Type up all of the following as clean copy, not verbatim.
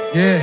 Yeah.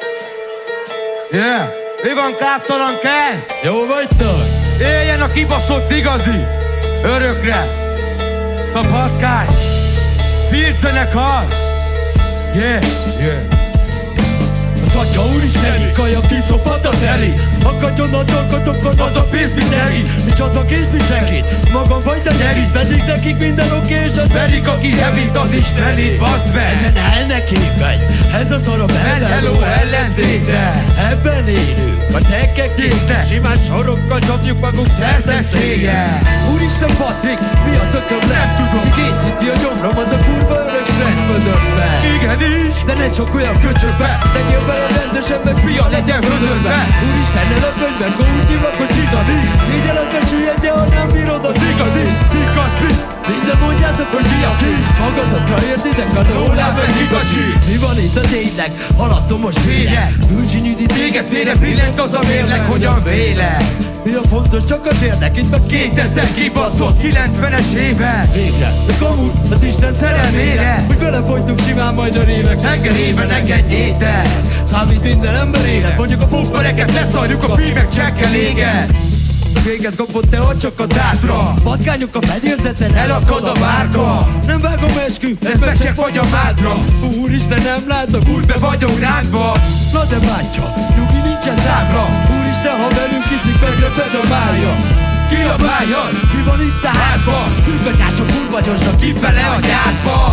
Yeah. Mi van, káptalan Ken? Jó vagytok? Éljen a kibaszott igazi! Örökre! A patkány! Field zenekar! Yeah. Yeah. Az atya úristen, kaja kiszophat az eli. Akadjon a dolgotokon az a pénz mindenki. Nincs az a kész, mi segít, magam fajta nyerít. Pedig nekik minden oké, és az verik, aki hevít az istenét, bassz meg. Ezen elnekik megy, ez a szar a hello ellentéte. Ebben élünk, a tekkekkéknek. Simán sorokkal csapjuk magunk szerte szége. Úristen Patrik, mi a tököm lesz? Tudom, készíti a gyomromat a kurva örök stresszbödömbe. Igenis, de ne csak olyan köcsökbe, tegyél bele rendesen, meg fia legyen vödörbe. Úristen, ne lepődj meg, ha úgy hívlak, hogy Titani. Szégyeletbe süllyedje, ha nem bírod az igazi. Igaz mi? Minden mondjátok, hogy mi aki. Magatokra értitek a Nólán meg Higacsi. Mi van itt a tényleg? Haladtomos féreg. Bülcsinyüdi téged félre pillent az a mérleg. Hogyan vélek? Mi a fontos, csak az érdek, itt meg 2000 kibaszott 90-es éve. Végre, de kamusz az Isten szerelmére. Úgy belefolytunk simán majd a révek tengerében, engedjétek. Számít minden ember élet. Mondjuk a pumpereket leszarjuk, a pímek csekkel éget. Véget kapott te csak a dátra. Patkányok a fedélzeten, elakad a márka. Nem vágom eskü, ez meg csak vagy a mádra. Úristen, nem látok, úgy be vagyok rántva. Na de bátyja, nyugi nincsen számla. Úristen, ha velünk kiszik, megreped a Mária. Kiabáljon, ki van itt a házba? Szűkatyások, kurva gyorsan kifele a gyászba.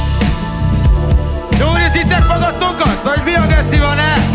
Jól érzitek magatokat? Vagy mi a geci van-e?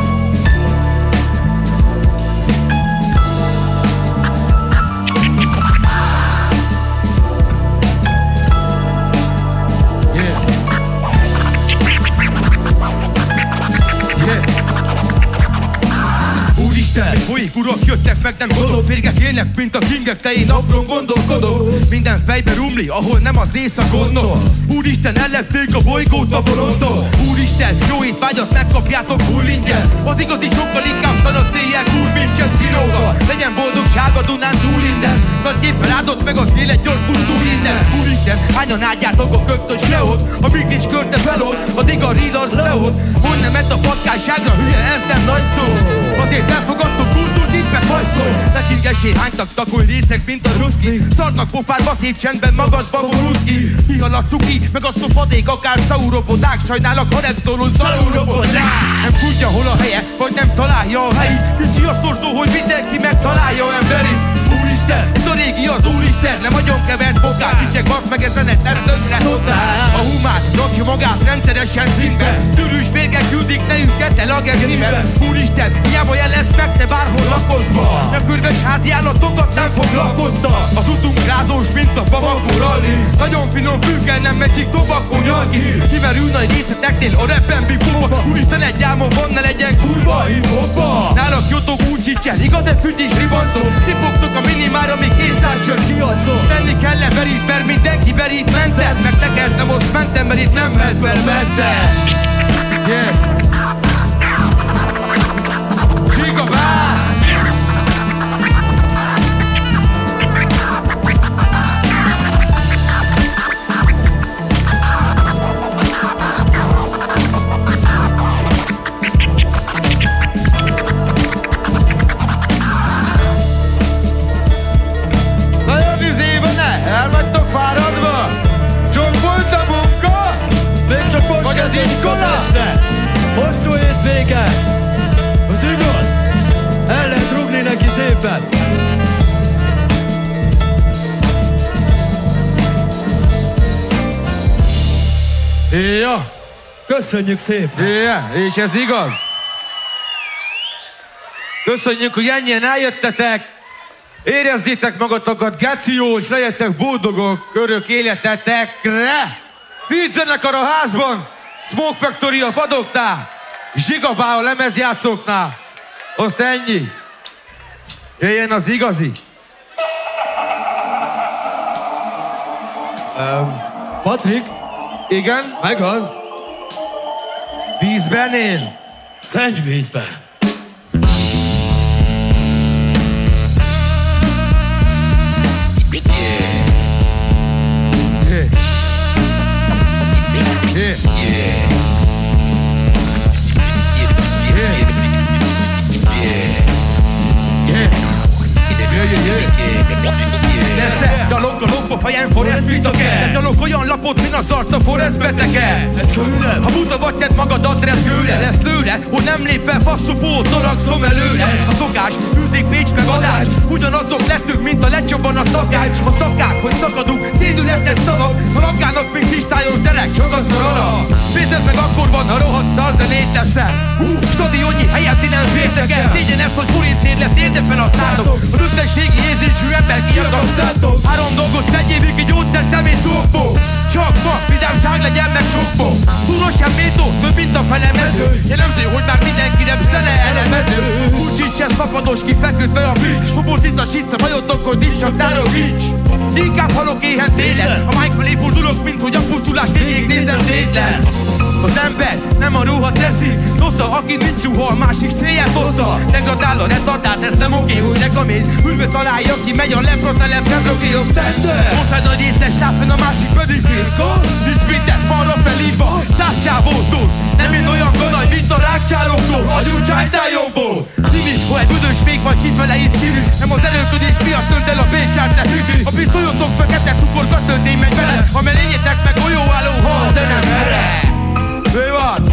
Folyik urak jöttek meg, nem gondolférgek élnek, mint a kingek, te én napron gondolkodom. Minden fejbe rumli, ahol nem az éjszak gondol. Úristen, ellepték a bolygót a bolondtól. Úristen, jó étvágyat megkapjátok full ingyen. Az igazi sokkal inkább szanasz éjjel, úr, mint csak ciróga. Legyen boldogság a Dunán túl innen. Nagyképpen áldott meg a szél egy gyors buszú innen. Úristen, hányan áldjátok a köptös leót? Amíg nincs körte felol, addig a Readers leót. Hogy nem ment a patkányságra, hülye, ez nem nagy szó. Azért elfogadtok kultúrt, itt meg hajszó. Tekingesé hánytak takol részek, mint a ruszki. Szarnak pofádba szép csendben magadba boruszki. Mihalat cuki, meg a szopadék, akár szauropodák. Sajnálak, ha nem szólul szauropodák. Nem tudja hol a helye, vagy nem találja a helyi. Kicsi a szorzó, hogy mindenki megtalálja emberi. Úristen, itt a régi az Úristen. Nem agyon kevert bokát, csicsek, basz meg ezen egy tervdökre. A humán rakja magát rendszeresen színbe. Tűrűs férgek küldik nejünket el a gecibe. Úristen, hiába jelesz meg, te bárhol lakozva. Nem körves házi állatokat nem foglalkozta. Az utunk rázós, mint a Bamako rally. Nagyon finom fülkel, nem meccsik tobakon nyalki. Kimerül nagy részleteknél a rappen bipóba. Úristen, egy álmom van, ne legyen kurva hip-hopba. Nálak jutok úgy csicsen, igaz-e fügyis ribancó. Szipogtok a minimára, még 200 sör kiadszol. Tenni kell-e berít, mert mindenki berít mentem. Meg tekertem, azt mentem, mert itt nem mehet fel mentem. Yeah. Csigabá! Nagyon izé van-e? El vagytok fáradva? Csak volt a munka? Még csak most vagy az iskola? Hosszú hétvége. Az igaz? El lehet rúgni neki szépen. Ja. Köszönjük szépen. Ja, és ez igaz? Köszönjük, hogy ennyien eljöttetek. Érezzétek magatokat geció, és legyetek boldogok örök életetekre. Field zenekar a házban, Smoke Factory a padoknál, Zsigabá a lemezjátszóknál. Azt ennyi. Jöjjön az igazi. Patrik? Igen? Megvan? Vízben él? Szennyvízben. Haján Forrest Whitaker. Nem nyalok olyan lapot, mint az arca Forrest betege. Ez kőrem. Ha buta vagy, tedd magad adresszőre. Lesz lőre, hogy nem lép fel faszupó, tolagszom előre. A szokás, Űzdék, Pécs meg Adács. Ugyanazok lettünk, mint a lecsobban a szakács. A szakák, hogy szakadunk, szédületes szavak. Ha raggának, mint kristályos gyerek, csak a szarara. Pénzed meg akkor van, ha rohadt szarzenét teszel. Stadionnyi helyet nem fértek el. Szégyen ez, hogy forintért lett érdepen a szálltok. Az összességi érzésű ember kiakad szálltok. 3 dolgot szedjél ki gyógyszer szemét szokból. Csak ma, vidámság legyen meg sokból. Szúros sem méltó, több mint a felemező. Jellemző, hogy már mindenkire zene elemező. Kulcsincs ez fapados ki feküdve a bics. Hubó cica sica, hajotok, hogy nincs csak tárogics. Inkább halok éhen télen. A mic felé fordulok, mint hogy a pusztulás végig nézem tétlen. Az ember nem a ruha teszi. Nosza, aki nincs ruha, a másik széjjel tossza. Degradál a retardált, ez nem oké, hogy rekamét. Ülve találja ki, megy a leprotelem, nem rokéok. Ország nagy észes táfen, a másik pedig birkol. Nincs minden, falra felhívva, 100 csávótól. Nem én olyan ganaj, mint a rákcsálóktól. Agyunk csájtál jobbó. Lili, ha egy büdös fék vagy kifele is kívül. Nem az erőködés miatt tönt el a pénzsárt, ne hűtő. A pisztolyotok fekete cukorkat töltény meg vele. A melényétek meg golyóálló hal, de nem erre. Ő van!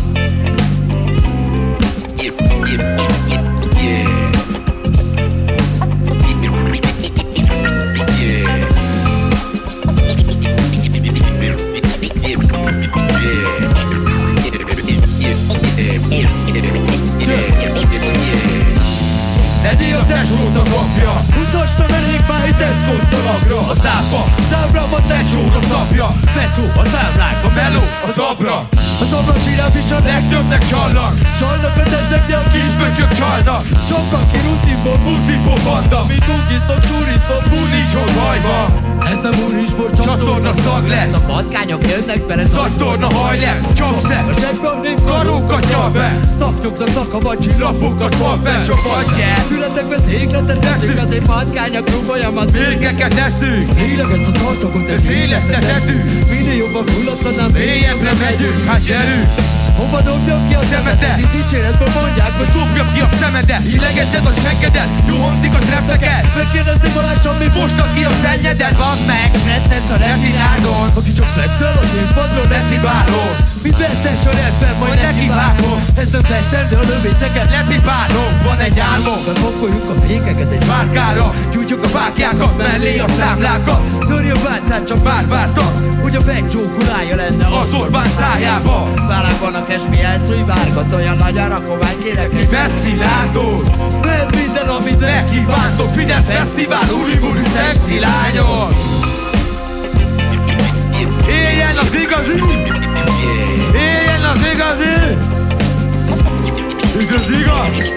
Egyé a tesót a kapja. Húzastan elég már egy Tesco szalagra. A száfa, számra a tesóra szapja. Fecó, a számlák, a meló, a zabra. A szabrak zsiráf is a legtöbbnek salnak. Salnak a tettek, de a kisböcsök csalnak. Csapnak ki rutinból, buszipó banda. Mi tunkisztok, csúrisztok, bulisok hajva. Ez nem úrisport, csatorna szag lesz. A patkányok jönnek vele, szaktorna haj lesz. Csapszeg, a zsebben nép karókat nyal be. Tapnyoknak takavacsi, lapokat van fel, sopatja. Fületekbe székletet teszünk, azért patkányok rubolyamat. Mérgeket eszünk. Léleg ezt a szarszokot, ez életet etünk. Minél jobban fulladsz, annál mélyebbre megyünk. Hát gyerünk! Hova dobjam ki a szemedet? Itt dicséretből mondják, hogy szopjam ki a szemedet. Illegeted a seggedet, jó hangzik a trepteket. Megkérdezni Balázs, mi mostad ki a szennyedet, bazd meg. Rettesz a refinádon, aki csak flexel a színpadról decibálon. Mi vesztes a rapben, majd nekivágom. Ez nem veszter, de a lövészeket lepipálom. Van egy álmom, felpakoljuk a fékeket egy márkára. Gyújtjuk a fákjákat, mellé a számlákat. Törj a bácát, csak bár vártak, hogy a vegcsókulája lenne az Orbán szájába. Válában a kesmi elszúj, várgat olyan nagyan, akkor már kérek egy veszilától. Mert minden, amit megkívántok, Fidesz Fesztivál, úri-buri szexi lányok. Éljen az igazi! Éljen az igazi! És az igaz!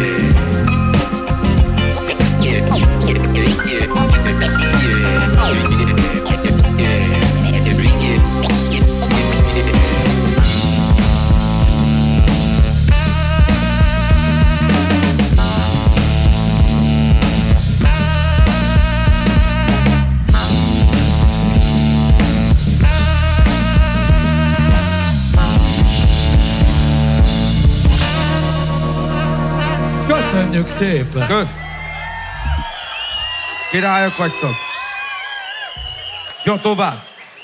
Köszönjük szépen! Kösz! Királyok vagytok! Jó, tovább!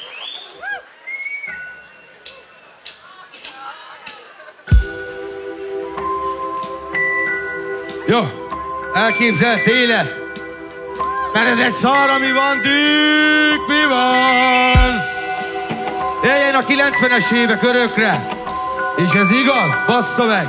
Jó, elképzelt élet! Mered egy szar, ami van, dűk, mi van? Éljen a 90-es évek örökre! És ez igaz? Bassza meg!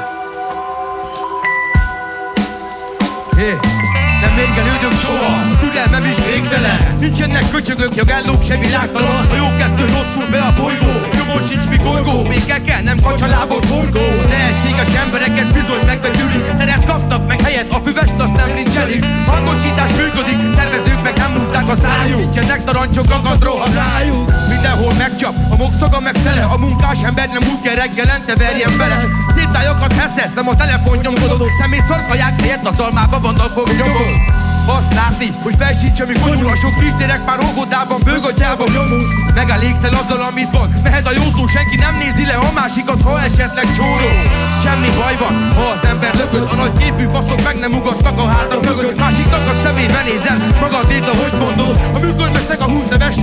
Nem mérgelődök soha, türelmem is végtelen. Nincsenek köcsögök, jogállók, se világtalan. A jó kettő rosszul be a bolygó, nyomon sincs mi gorgó. Még kell, nem kacsalábor forgó. Tehetséges embereket bizony megbecsülik. Teret kaptak meg helyet, a füvest azt nem lincselik. Hangosítás működik, tervezők meg nem húzzák a szájuk. Nincsenek narancsok, akad rohadt rájuk. Mindenhol megcsap, a mokszaga meg szele. A munkás ember nem úgy kell reggelente verjen bele. Tétályokat heszesz, nem a telefon nyomkodod. Személy szarkaják helyett az almába vannak fognyomod. Azt látni, hogy felsítsem, mikor nyúl a sok kisgyerek már óvodában, bőgatjában nyomul. Megelégszel azzal, amit van, mehet a jó szó, senki nem nézi le a másikat, ha esetleg csóró. Semmi baj van, ha az ember lököd, a nagy képű faszok meg nem ugatnak a hátak mögött. Másiknak a szemébe nézel, magadét, ahogy mondod. A működmesnek a húsleves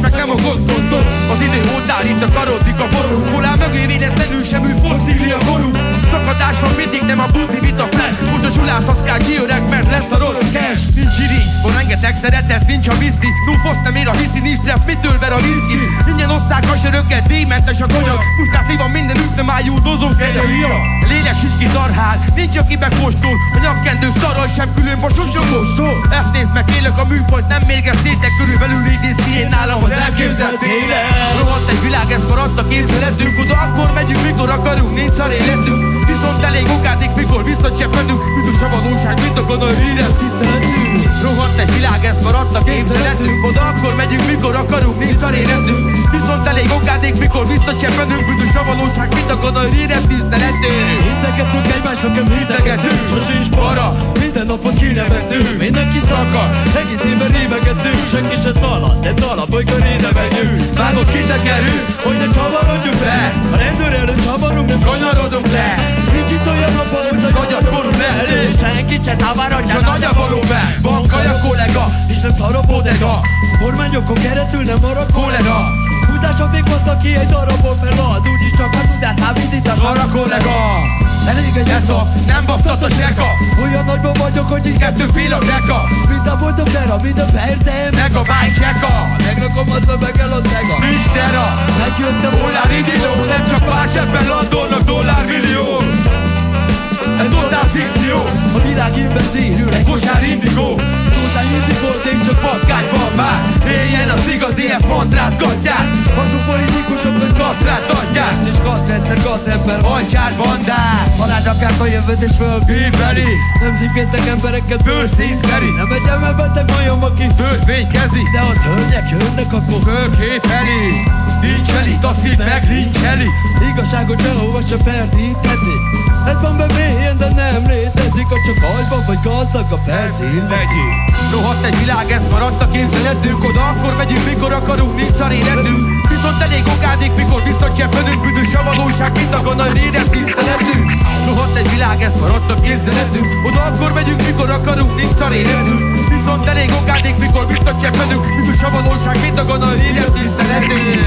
meg nem okoz gondot. Az idő oltár itt a karodik a ború. Holá mögé véletlenül sem ül fosszília korú. Takadás van mindig, nem a buzi vita flash. Most a zsulász az kell G-öreg, mert lesz a roller cash. Nincs irigy, van rengeteg szeretet, nincs a viszti. Nufosz nem ér a hiszti, nincs trap, mitől ver a whisky. Ingyen osszák a söröket, díjmentes a konyag. Muskát li van minden ütlemájú dozók egy a hia. Lélek sincs ki tarhál, nincs aki bekóstol. A nyakkendő szarral sem külön vasosogóstól. Ezt nézd meg, élek a műfajt, nem mérgeztétek. Körülbelül így néz ki én nálam az elképzelt élet. Rohadt egy világ, ez maradt a képzeletünk. Oda akkor megyünk, mikor akarunk, nincs szar életünk. Viszont elég okádik, mikor visszacsepedünk. Üdös a valóság, mint a kanal élet tiszteletünk. Rohadt egy világ, ez maradt a képzeletünk. Oda akkor megyünk, mikor akarunk, nincs szar életünk. Viszont elég okádik, mikor visszacsepedünk. Üdös a valóság, mint a kanal élet tiszteletünk. Integetünk egymásnak, említegetünk. Sosincs para, minden napot kinevetünk. Mindenki szakad, egész évben révegetünk. Senki se szalad, de szalad, bolykor éneveljünk. Vágott kitekerünk, hogy ne csavarodjunk le. A rendőr előtt csavarunk, nem kanyarodunk le. Nincs itt olyan nap, ahhoz a nagyot borul le. Senki se szavarodja, a nagy a való be. Van kaja kollega, és nem szar a bodega. Kormányokon keresztül nem marad kollega. Tudása végighozta ki egy darabból felad. Úgyis csak a tudás számítítás arra kollega. Elég egy Eta, nem basztat a zseka. Olyan nagyban vagyok, hogy így kettő fél a greka. Minden voltam tera, minden percem. Meg a bájcseka. Megrakom a szöveggel a szega. Nincs tera. Megjöttem Dollár indiló. Nem csak más ebben landolnak dollármillió. Ez totál fikció. A világ invezírül egy kosár indigó. Csótány mindig volt, én csak patkány van már. Éljen az igazi, ezt mandrázgatják. Hazug politikusok meg kasztráltatják. És gazrendszer, gazember Hancsár bandák. Halálrakják a jövőt és fölbíbeli. Nem címkéztek embereket bőrszínszeri. Nem egy elmebeteg majom, aki törvénykezi. De az hölgyek jönnek, akkor fölképeli. Nincs elit, azt hidd meg, nincs eli. Igazságot sehova se ferdítheti. Ez van be mélyen, de nem létezik. Ha csak agyban vagy gazdag, a felszín vegyik. Rohadt egy világ, ez maradt a képzeletünk. Oda akkor megyünk, mikor akarunk, nincs szar életünk. Viszont elég okádik, mikor visszacsepedünk. Büdös a valóság, mint a kanal élet tiszteletünk. Rohadt egy világ, ez maradt a képzeletünk. Oda akkor megyünk, mikor akarunk, nincs szar életünk. Viszont elég okádik, mikor visszacsepedünk. Büdös a valóság, mint a kanal élet tiszteletünk.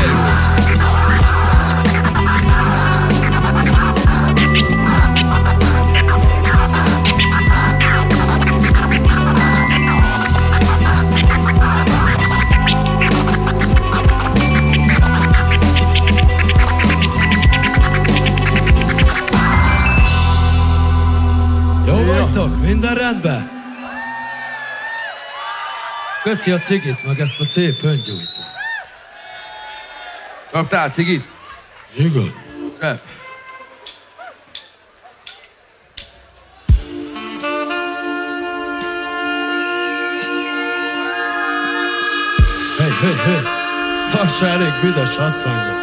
Minden rendben? Köszi a cigit, meg ezt a szép öngyújtót. Kaptál cigit? Zsigod. Rep. Hey. Szarsa elég büdös asszonyok.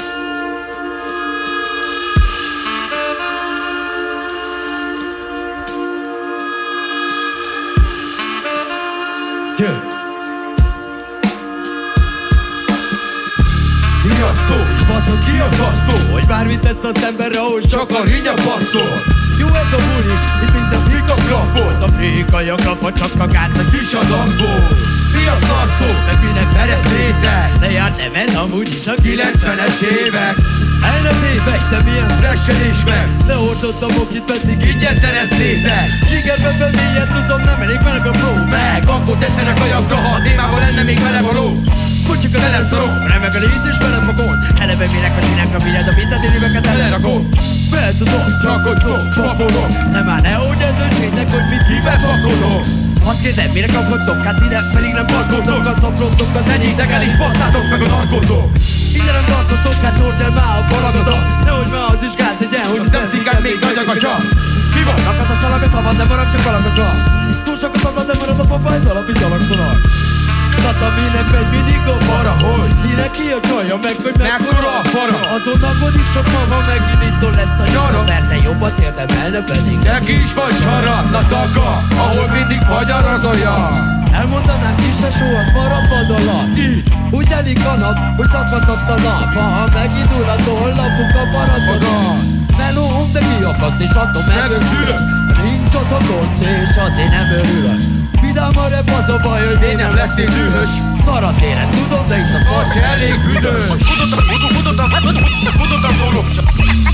Riasztó, és baszol kiakasztó, hogy bármit tesz az emberre, ahhoz csak a rinya passzol. Jó ez a buli, itt minden frika klappot. A frikai a klapot, csak a gáz a kis adagból. Mi a szarszó, meg minek veretnétek? Lejárt lemez amúgy is a 90-es évek. El ne tévedj, de milyen fressen is meg. Lehordottam okit, pedig ingyen szereztétek. Zsigerbe bemélyen, tudom, nem elég meleg a flow. Meg akkor tetszenek a jakra, ha a témában lenne még vele való. Bocsika le lesz szorok, remeg a léc és velem a gond. Eleve mérek a sinek, a figyeld a vitát, én éveket elerakom. Fel tudom, csak hogy szó, papolom. De már nehogy eldöntsétek, hogy mit kivel pakolom. Azt kérdem, mire kapkodtok, hát ide pedig nem parkoltok. A szaprontokat menjétek el és basszátok meg a narkotok. Ide nem tartoztok, hát tord el már a faragadat. Nehogy már az is gáz legyen, hogy az emszikád még nagy agatya. Mi van? Rakad a szalag, a szabad, de marad csak alakatra. Túl sok a szabad, de marad a papa, ez alapít alapszonak. Kataminek megy mindig a para, hogy kinek ki a csaja, meg hogy mekkora a fara. Azon aggódik sok mama, megint ittól lesz a nyara. Persze jobbat érdemelne pedig neki is van sarra, na taka, ahol mindig fagyar az olyan. Elmondanám kis tesó, az marad vad alatt. Úgy telik a nap, hogy szakadott a nap. Ha megindul a tollapuk a paradban. Melóm, de kiakaszt és attól megőszülök. Nincs az a gond, és azért nem örülök. vidám a rep, az a baj, hogy Miért nem lettél dühös? Szar az élet, tudom, de itt a szar Se elég büdös. Mutattam szólok, csak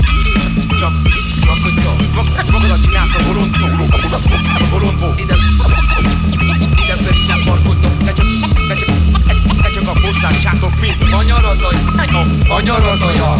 hogy szól. Magadat csinálsz a bolondból. Ide pedig nem parkoltok, ne csak a postássátok, mint fanyarazaja.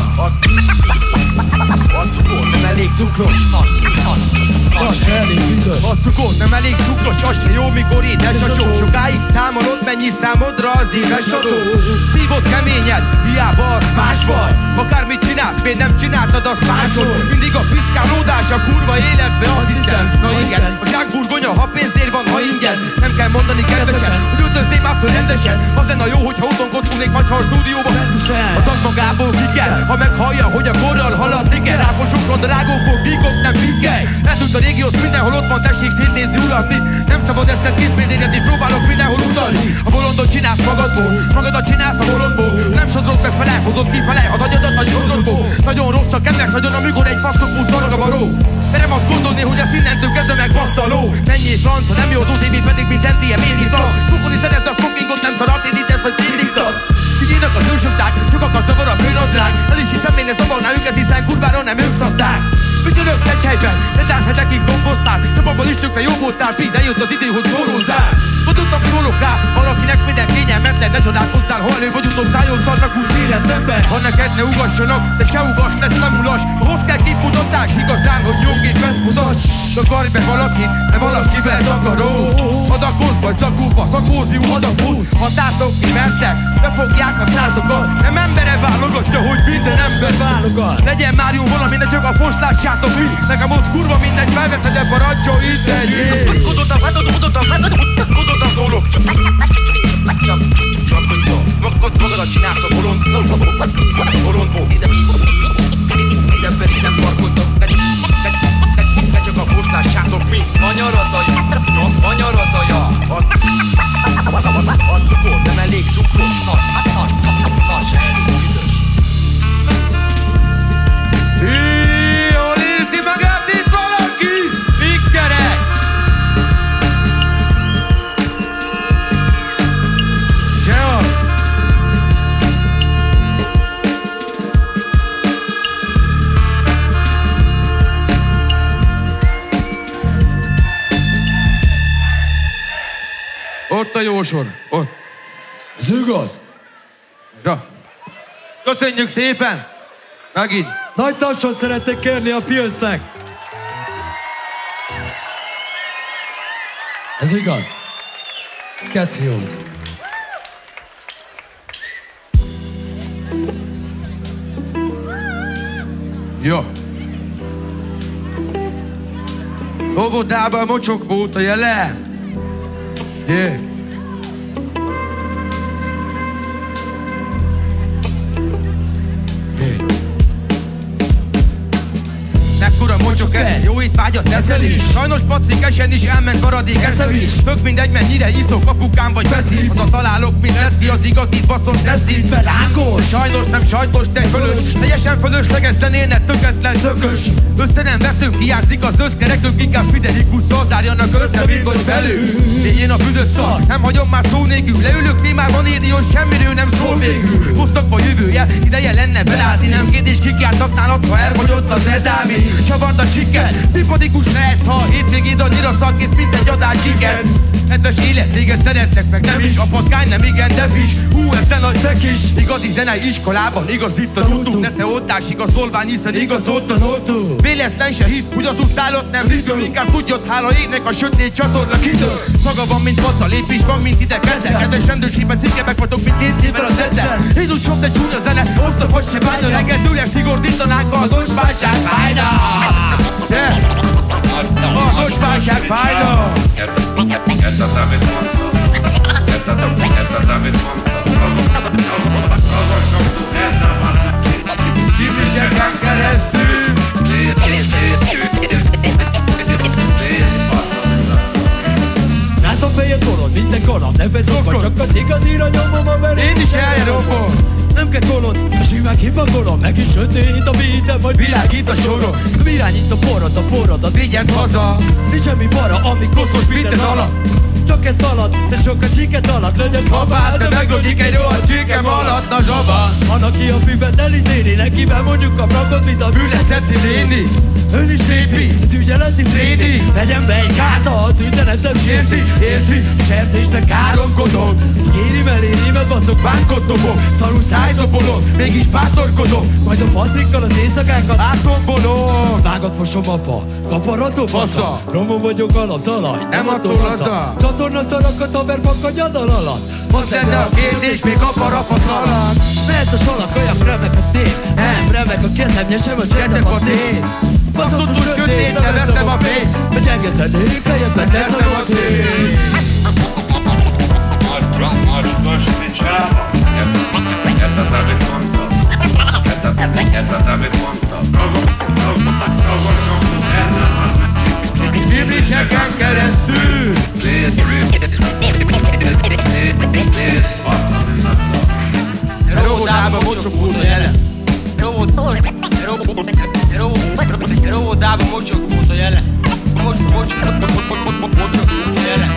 A cukor nem elég cukros, szar se elég büdös. A cukor nem elég cukros, az se jó, mikor édes a só. Sokáig számolod, mennyi számodra az éves adó. Szívod keményed, hiába az más vagy. Akármit csinálsz, miért nem csináltad, azt máshol. Mindig a piszkálódás a kurva életbe, azt hiszem. Na igen, a zsákburgonya, ha pénzért van, ha ingyen. Nem kell mondani kedvesen, hogy öltözzél már föl rendesen. Az lenne jó, hogyha otthon kockulnék, vagy ha a stúdióban. A tag magából kikel, ha meghallja, hogy a korral halad, igen. Ráposokron, drágófog, gíkok, nem pikkel. Eltűnt a régiósz, mindenhol ott van, tessék szétnézni, uratni. Nem szabad ezt készpénzt érezni, próbálok mindenhol utalni. A bolondot csinálsz magadból, magadat csinálsz a bolondból. Nem sodrod meg fele, hozod kifele, a nagyadat nagy sodrodból. Nagyon rossz a kedves nagyon, amikor egy fasztokú szorog a varó. De nem azt gondolni, hogy ezt innentől kezdve meg baszta a ló. Menjél franca, nem jó az OTV, pedig mint NTM, én itt franc. Smokolni szeretsz, de a smokingot nem szar, átindítesz, vagy indítatsz. Figyének az ősökták, sokakat zavar a bőnadrág. El is hiszem, én zavarná őket, hiszen kurvára nem ők szabták. Ügyönök szegyhelyben, de tán hetekig domboztál. Csapabban is tökre jó voltál, Pi, de jött az idő, hogy szólózzál. Tudtam, szólok rá, valakinek minden kényelmetlen, ne csodálkozzál, ha elő vagy utóbb szálljon szarnak úgy véletlenben. Ha neked ne ugassanak, de se ugass, lesz nem ulas. Ahhoz kell képmutatás igazán, hogy jó képet mutass. Takarj be valakit, mert valakivel takaró. Adakozz vagy zakóba, szakózió, adakóz. Ha tátokni mertek, befogják a szátokat. Nem embere válogatja, hogy minden ember válogat. Legyen már jó valami, de csak a fost lássátok mi. Nekem az kurva mindegy, felveszed a parancsó, itt egy ég. Mutattam szólok, csak hogy szól. Magadat csinálsz a bolondból. Ide pedig nem parkoltok, ne csak a postássátok, mint fanyarazaja. A cukor nem elég cukros, szar se elég büdös. Jól érzi magát itt valaki? Ikkerek! Csehol! Ott a jósor, ott. Ez igaz? Ja. Köszönjük szépen! Megint! Nagy tapsot szeretnék kérni a Filznek. Ez igaz? Keci Józi. Jó. Óvodában mocsok volt a jelen. Yeah. Mekkora mocsok ez? Jó étvágyat teszel is? Sajnos Patrik esen is elment maradék eszem is. Tök mindegy, mennyire iszok, apukám vagy beszél. Az a találok, mint leszi, az igazit baszont leszi. Belágos! Sajnos nem sajtos, te fölös. Teljesen fölösleges zenélnek, töketlen, tökös. Össze nem veszünk, hiányzik az összkerekünk. Inkább Fridericusszal zárjanak össze, mint hogy felül. Éjjén a büdös szar, nem hagyom már szó nélkül. Leülök témában írni, hogy semmiről nem szól végül. Hoztak vagy jövője, ideje lenne belátni. Nem kérdés, kikjártatnának, ha elfogyott az edámi. Csavart a csiket, szimpatikus lehetsz, ha a hétvégéd annyira szarkész, mint egy adás csiket. Nedves élet, téged szeretnek meg nem is. A patkány nem igen, de fiss. Ezt nagy te kis. Igazi zenei iskolában, igaz itt a tutum. Nesze oltás, igaz szolvány, hiszen igaz ott a notum. Véletlen se hitt, hogy az utálott nem ritől. Inkább tudjod, hála égnek a sötét csatorna kitől. Szaga van, mint maca, lépés van, mint ide percek. Kedves rendőrségben cikkebek vagyok, mint 2 szívvel a tetszel. Jézus sok, de csúnya zene, osztop, hogy se vágyna. Reggel tőles szigordítanánk, az ocsmányság fájna. Az ocsmányság fájna. Érted, amit mondtam? Érted, amit mondtam? Hallgassam, érted, Kívülseken keresztül. Rász a fejed borod, minden kaland, ne feszok, csak az igazira nyomom a verét. Én is elropom. Nem kell kolonc, simán kipagolom. Megint sötét a beatem, majd világít a sorom. Irányít a porodat vigyed haza. Nincs semmi para, ami koszos minden alap. Csak ez szalad, de sok a siket alak. Legyen kabát, de meglódik egy rohadt csirkem alatt a zsaba. Van, aki a füvet elítéli, nekivel mondjuk a fragot, mint a bűnet Ceci néni. Ön is sépi, az ügyeleti tréni. Vegyem be egy kárta, az üzenetem sérti. Érti, a sertésnek káromkodom. Kéri mellé rímet baszok, pánkot dobok. Szarul szájtopolok, mégis bátorkodok. Majd a Patrikkal az éjszakákat áttombolom. Vágat fosom apa, kaparató fasza. Romon vagyok alapzalaj, nem attól haza. Csatorna szarakat, haver fakadj a dal alatt. Most lenne a kérdés, még kapar a fasz alatt. Mert a salak, kajak, remek a tém. Nem, remek a kezem, nyesem a csetek a tém. Baszott a sötét, nem veszem a fény. Hogy egészenék helyetben teszem a cél. Most picsába. Érted, amit mondtam? Érted, amit mondtam? Ragosok, Kibliseken keresztül. Rovodában mocsok volt a jelen. Rovodában mocsok volt a jelen. Mocsok volt a jelen.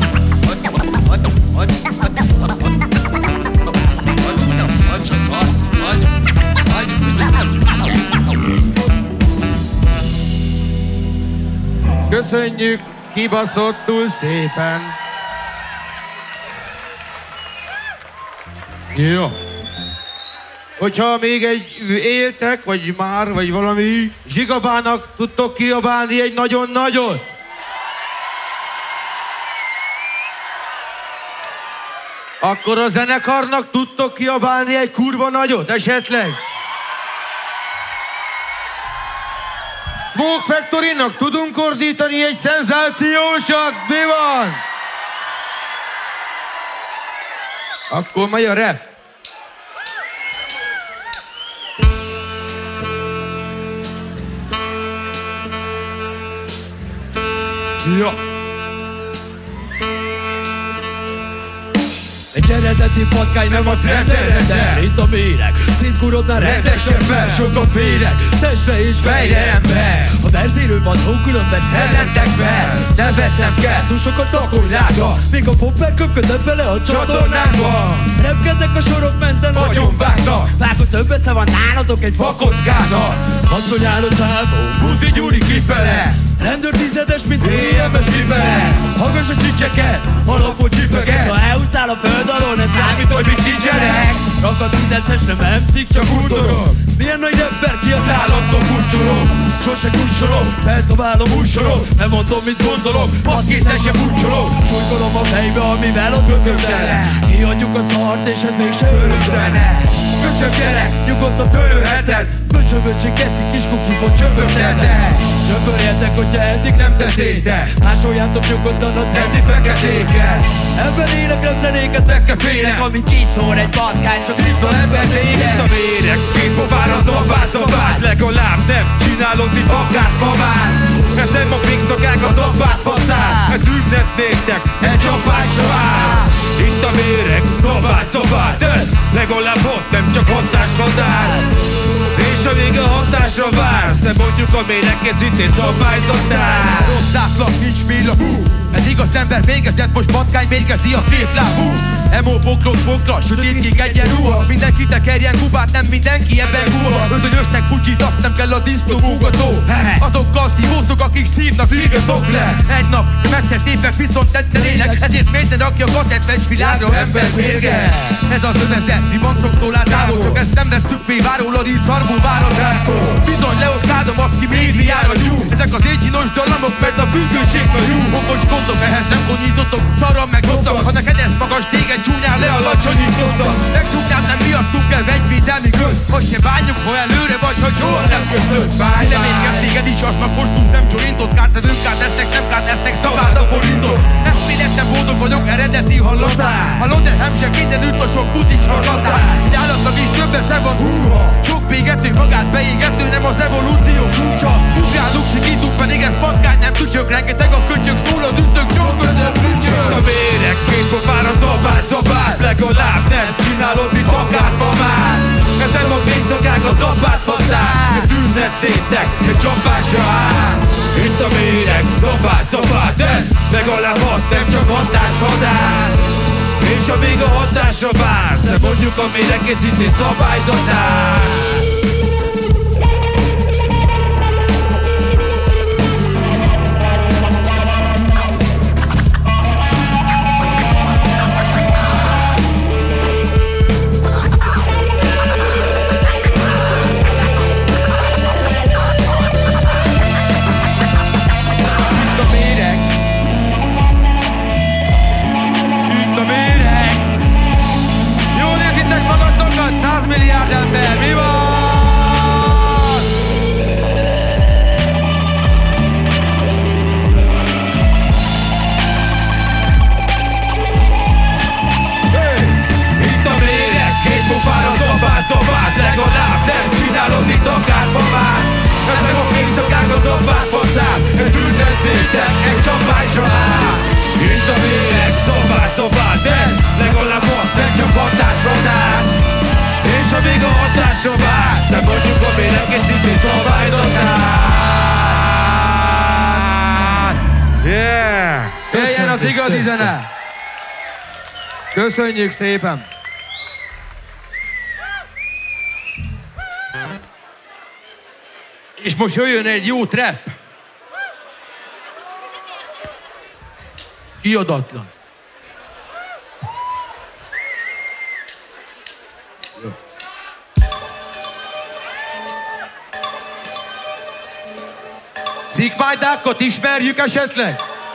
Köszönjük kibaszottul szépen. Jó. Hogyha még egy éltek, vagy már, vagy valami zsigabának tudtok kiabálni egy nagyon nagyot? Akkor a zenekarnak tudtok kiabálni egy kurva nagyot esetleg? Smoke Factory-nak tudunk ordítani egy szenzációsat? Mi van? Akkor megy a rap. Ja. Egy eredeti patkány, nem a trender. Mint a méreg, szintkurodnál rendesen fel. Sokan félek, testre és fejre ember. A verzélő van szó, különben szellentek fel. Nem vettem kell, túl sokat a konylága. Még a popper köpködött vele a csatornánkba. Repkednek a sorok menten, nagyon vágnak. Vágod több esze van nálatok egy fakockának. Asszony áll a csávó, Buzi Gyuri kifele. Rendőr tizedes, mint EMS pipele. Hallgass a csicseket, alapot csipeket. Ha elhúztál a föld alól, nem számít, hogy mit csicseregsz. Rakad ideszes, nem emszik, csak undorog. Milyen nagy ember, ki az államtól kulcsolog. Sose kussolog, felszabálom ússorog. Nem mondom, mit gondolok, baszkészen se kulcsolog. Súlykolom a fejbe, amivel ott götöm tele. Kiadjuk a szart, és ez mégse örömzene. Köcsög gyerek, nyugodtan törölheted. Böcsög, geci, kiskukipot csöpögtetek. Csöpörjetek, hogyha eddig nem tettétek. Másoljátok nyugodtan a trendi feketéket. Ebben élek, nem zenéket, meg kell félek. Amint kiszól egy patkány, csak tripla ember tényleg. Itt a méreg, két pofára szobát. Legalább nem csinálod itt akár babát. Ez nem a fixokák, a szobát faszát. Ez ünnep néktek, egy csapásra vár. Itt a méreg, szobát. Ez legalább ott nem csak hatásvadár. És a vége hatásra vársz. De mondjuk a méregkészítés szabályzatár. Rosszátlan, nincs milla, ez igaz ember végezett, most patkány mérgezi a tétlábú. Emo poklot, sötétkék egyenruha. Mindenki tekerjen Kubát, nem mindenki ebben Kuba. Öldönyösnek pucsit, azt nem kell a disznó múgató. Azokkal szívóztok, akik szívnak, szívjatok le. Egy nap, nem egyszer tépek, viszont egyszer élek. Ezért miért ne rakja a 70-es világra ember mérge? Ez az övezet, mi boncoktól áll távol. Csak ezt nem vesszük fél, várólag így szarból vár a rákó. Bizony leokádom azt, ki médiára nyúl. Ezek az éjcsinos dallamok, mert a függőség a jó. Okos gondok, ehhez nem konyítotok, szarra megdobtak. Ha neked ez magas, téged csúnyán lealacsonyítottak. Megsúgnád, nem miattunk kell vegyvédelmi köz. Azt se bánjuk, ha előre vagy, ha soha nem köszönsz. Bány, nem érkez téged is, azt meg most nem csorintott. Kárt az önkárt lesznek, nem kárt lesznek, szabád a forintot. Ezt mélettem boldog vagyok, eredeti hallatár. A London Hampshire mindenütt a sok buszis hallatár. Egy állatnak is több esze van. Sok végető, magát beégető, nem az evolúció csúcsa. Ugrál, luksikítunk, pedig ez patkány, nem tücsök. Rengeteg a köcsök, szól az üszök, csók össze plücsök. A méreg, két pofára szobát. Legalább nem csinálod itt akár ma már. legalább hat, nem csak hatásvadász. És amíg a hatásra vársz, nem mondjuk a mérekészítés szabályzatát. Magadtokat, 100 milliárd ember, mi van? Hey! Itt a méreg, két pofára zobát, legalább nem csinálod, mint akár mamát. Ezek a fékszakák a zobát faszát, egy tüntettétek, egy csapásra áll. Itt a méreg, zobát, ez legalább hat, nem csak hatásvadász. És amíg a hatásra vársz, nem mondjuk a mérekészítés szabályzatát. Yeah! Jöjjön az igazi zene! Köszönjük szépen! És most jöjjön egy jó trap! Kiadatlan. Szikmájdákot ismerjük esetleg?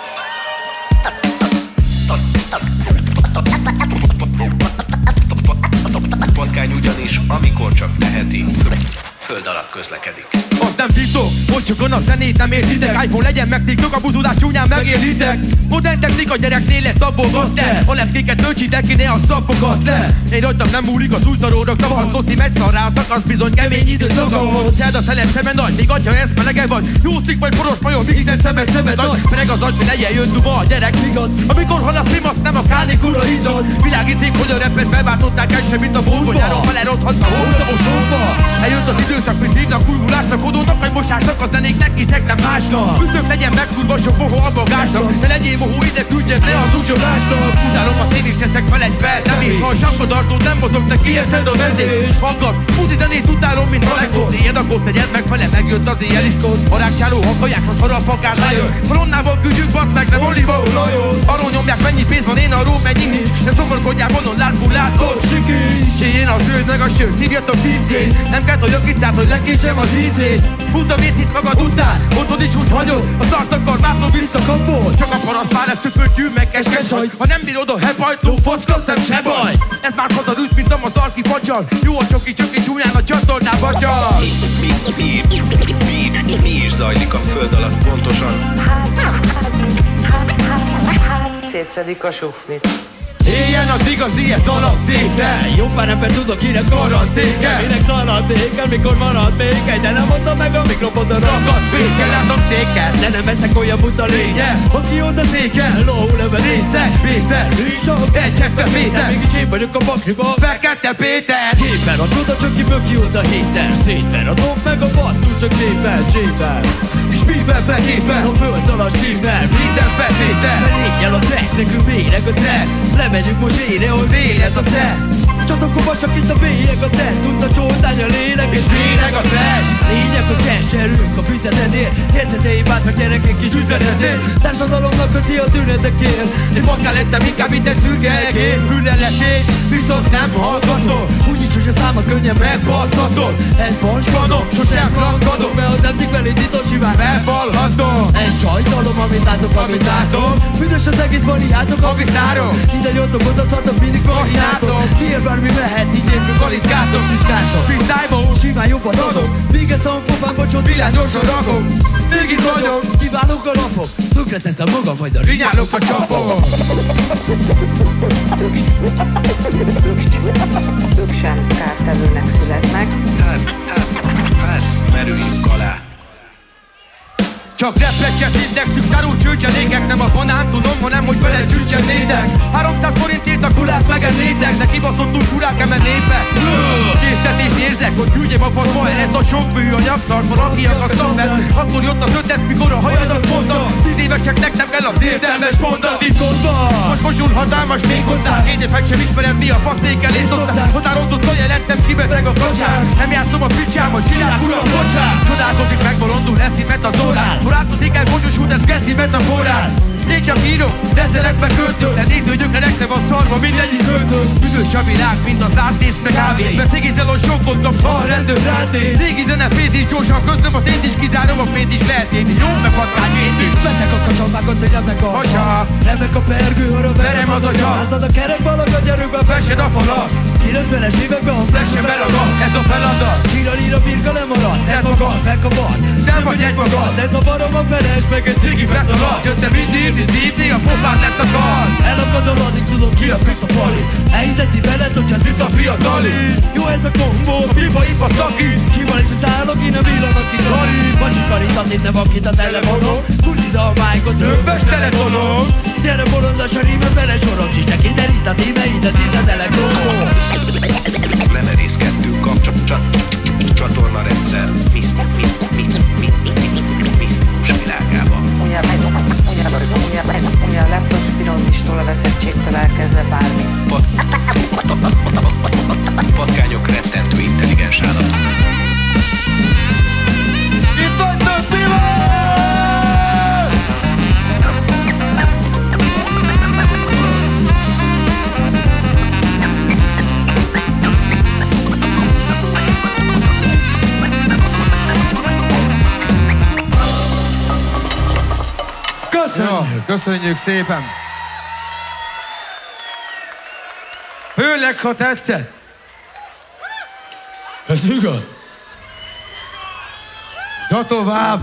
Patkány ugyanis, amikor csak teheti, föld alatt közlekedik. Az nem titok, hogy csak a zenét nem értitek. iPhone legyen meg TikTok, a buzulás csúnyán megértitek. Modern technika gyereknél lett tabogat le. A leckéket töltsitek ki, ne a szapokat le. Én rajtam nem múlik az új szaródok. Tavasz szoszi megy szarrá, a szakasz bizony kemény időszaka. Szeld a szelem szemed nagy, még atya ez melege vagy. Jó szik vagy poros majom, mixen szemed nagy. Mereg az agy, mi legyen jön duma a gyerek. Igaz, amikor hallasz mimasz, nem a kánikula izaz. Világi cég, hogy a rappet felváltották el sem, mint a bolba. Nyáron belerodhatsz a hódamosomba. Eljött az időszak, mint hívnak kurvulásnak, hodónak, vagy mosásnak, a zenéknek hiszek nem másnak. Küszök legyen meg kurva sok mohó a bagásnak. Ne legyél mohó, ide küldjed le az uzsolásnak. Utálom a tévét, teszek fel egy feltevést. Ha a sakkodartót nem mozog, ne kieszed a vendés. Aggaszt, úti zenét utálom, mint Alekos. Éjjed akkor tegyed meg fele, megjött az éjjel. A rákcsáló hangajás, az harap akár lejön. Szalonnával küldjük, basz meg, nem Oliva Lajon. Arról nyomják, mennyi pénz van, én arról mennyi nincs. Ne szomorkodjál, vonon látból, sikíts. Én a zöld meg a sör, szívjatok 10 cél. Nem kell toljak kicát, hogy lekésem az ícét. Futa vécét magad után, otthon is úgy hagyod. A szart akar, mátló visszakapod. Csak a parasztpár, ez töpörtyű, meg keskes vagy. Ha nem bírod a hepajtló, foszkapszem, se baj. Ez már hazarüt, mint a szarki facsal. Jó a csoki csúnyán a csatornába csal. Mi is zajlik a föld alatt pontosan? Szétszedik a sufnit. Éljen az igazi, ez alaptétel. Jó pár ember tudok, kinek karanténkel. Minek szaladnék, mikor marad még egy. De nem mondta meg a mikrofont, a ragadt fékkel. Látom székkel, de nem eszek olyan buta lénye. Aki oda székel, lóhú leve létszer. Péter, nincs egy hekte Péter. Mégis én vagyok a pakliba, Fekete Péter. Képen a csoda, csak kiből ki oda héter. Szétver a dob meg a basszus, csak csépel. És miben feképen, a föld alatt stimmel. Minden feltétel, mert lényel a track, nekünk méreg a trap. Lemegyünk most ére, ahol élet a szer. Csatokovasak itt a bélyeg, a tentusz, a csótány, a lélek és méreg a trash. Lényeg a cash, erőnk a fizetedért. Jegyzeteim át, meg gyerekek kis üzenetért. Társadalomnak közi a tünetekért. Én vakká lettem inkább, mint egy szürgelekért. Fülelekért, viszont nem hallgatok. Úgyis, hogy a számat könnyen megbasszhatod. Ez van spanok, sosem rankadok. Mert az emcik belé titos simán bevallhatom. Egy sajtalom, amit látom. Büdös az egész variátok, a visztárom. Ide jöttok, oda szartok, mindig vahinátok. Miért bármi mehet, így épül kalitkátok, csiskások. Freestyle-ból, simán jobban adok. Vége szavon bocsot, világyosan rakom. Még itt vagyok, kiválók a lapok. Tökre teszem magam, majd a rinyálok a csapok. Ők sem kártevőnek születnek. Hát, merüljünk alá. Csak repet csettítnek, szükszárú csőcselékek. Nem a banán tudom, hanem hogy bele csüccsenétek. 300 forintért a kulát megennétek. réteg, de kibaszottul furák emen népbe. Késztetést érzek, hogy küldjem a faszba el ezt a sok műanyag szart, valaki akasztam fel. Akkor jött az ötlet, mikor a hajadat mondta. 10 éveseknek nem kell az értelmes mondat. Itt van, most kosul hatalmas még hozzá. Én effekt sem ismered, mi a faszékkel létozzák. Határozottan jelentem, kibeteg a kacsár. Nem játszom a picsámat, csinál uram, bocsán. Csodálkozik meg, bolondul, eszimet az orrán. Barátkozik el, bocsosult, ez geci metaforán. Én csak írok, recelek meg költől. De néződjökre nekre van szarva mindegyik költől. Üdös a világ, mint az ártészt meg ávét. Mert szigizel a sokkot kapsz, ha a rendőr rád néz. Régi zene, fényt is gyorsan közlöm a tényt is, kizárom a fényt is lehet érni. Jó, meg patrány, én is. Vetek a kacsapákat, hogy remek a hasa. Remek a pergő, arra verem az agya. Házad a kerek valaga, gyerőkben Fesed a falat. 90-es években a flash-e beragad, ez a feladat. Csíra-líra birka lemarad, szed magad, felkapad. Nem vagy egy magad, de zavarom a feles, meg egy cigi beszalad. Jöttem itt írni, szívni, a pofán lesz a kar. Elakadol, addig tudom, kiraksz a pali. Elhitetti veled, hogy az itt a fiatali. Jó ez a kombó, a pipa ipa szakít. Csimalit szállok, én a villanak ki kari. Bacsi karitat, nem akit a telefonom. Kurtid a májkot, röbbes telefonom. Gyere bolondas a ríme, fele sorom. Csicse kiderít a tímeidet, tízed elektromó. Lemerészkedtünk csatornarendszer misztikus világába. Ugye a leptospirozistól, a veszettségtől elkezdve bármi. Patkányok rettentő intelligens állatok. Itt vagytok, mi van? Köszönjük szépen! Főleg, ha tetszett! Ez igaz? Na tovább!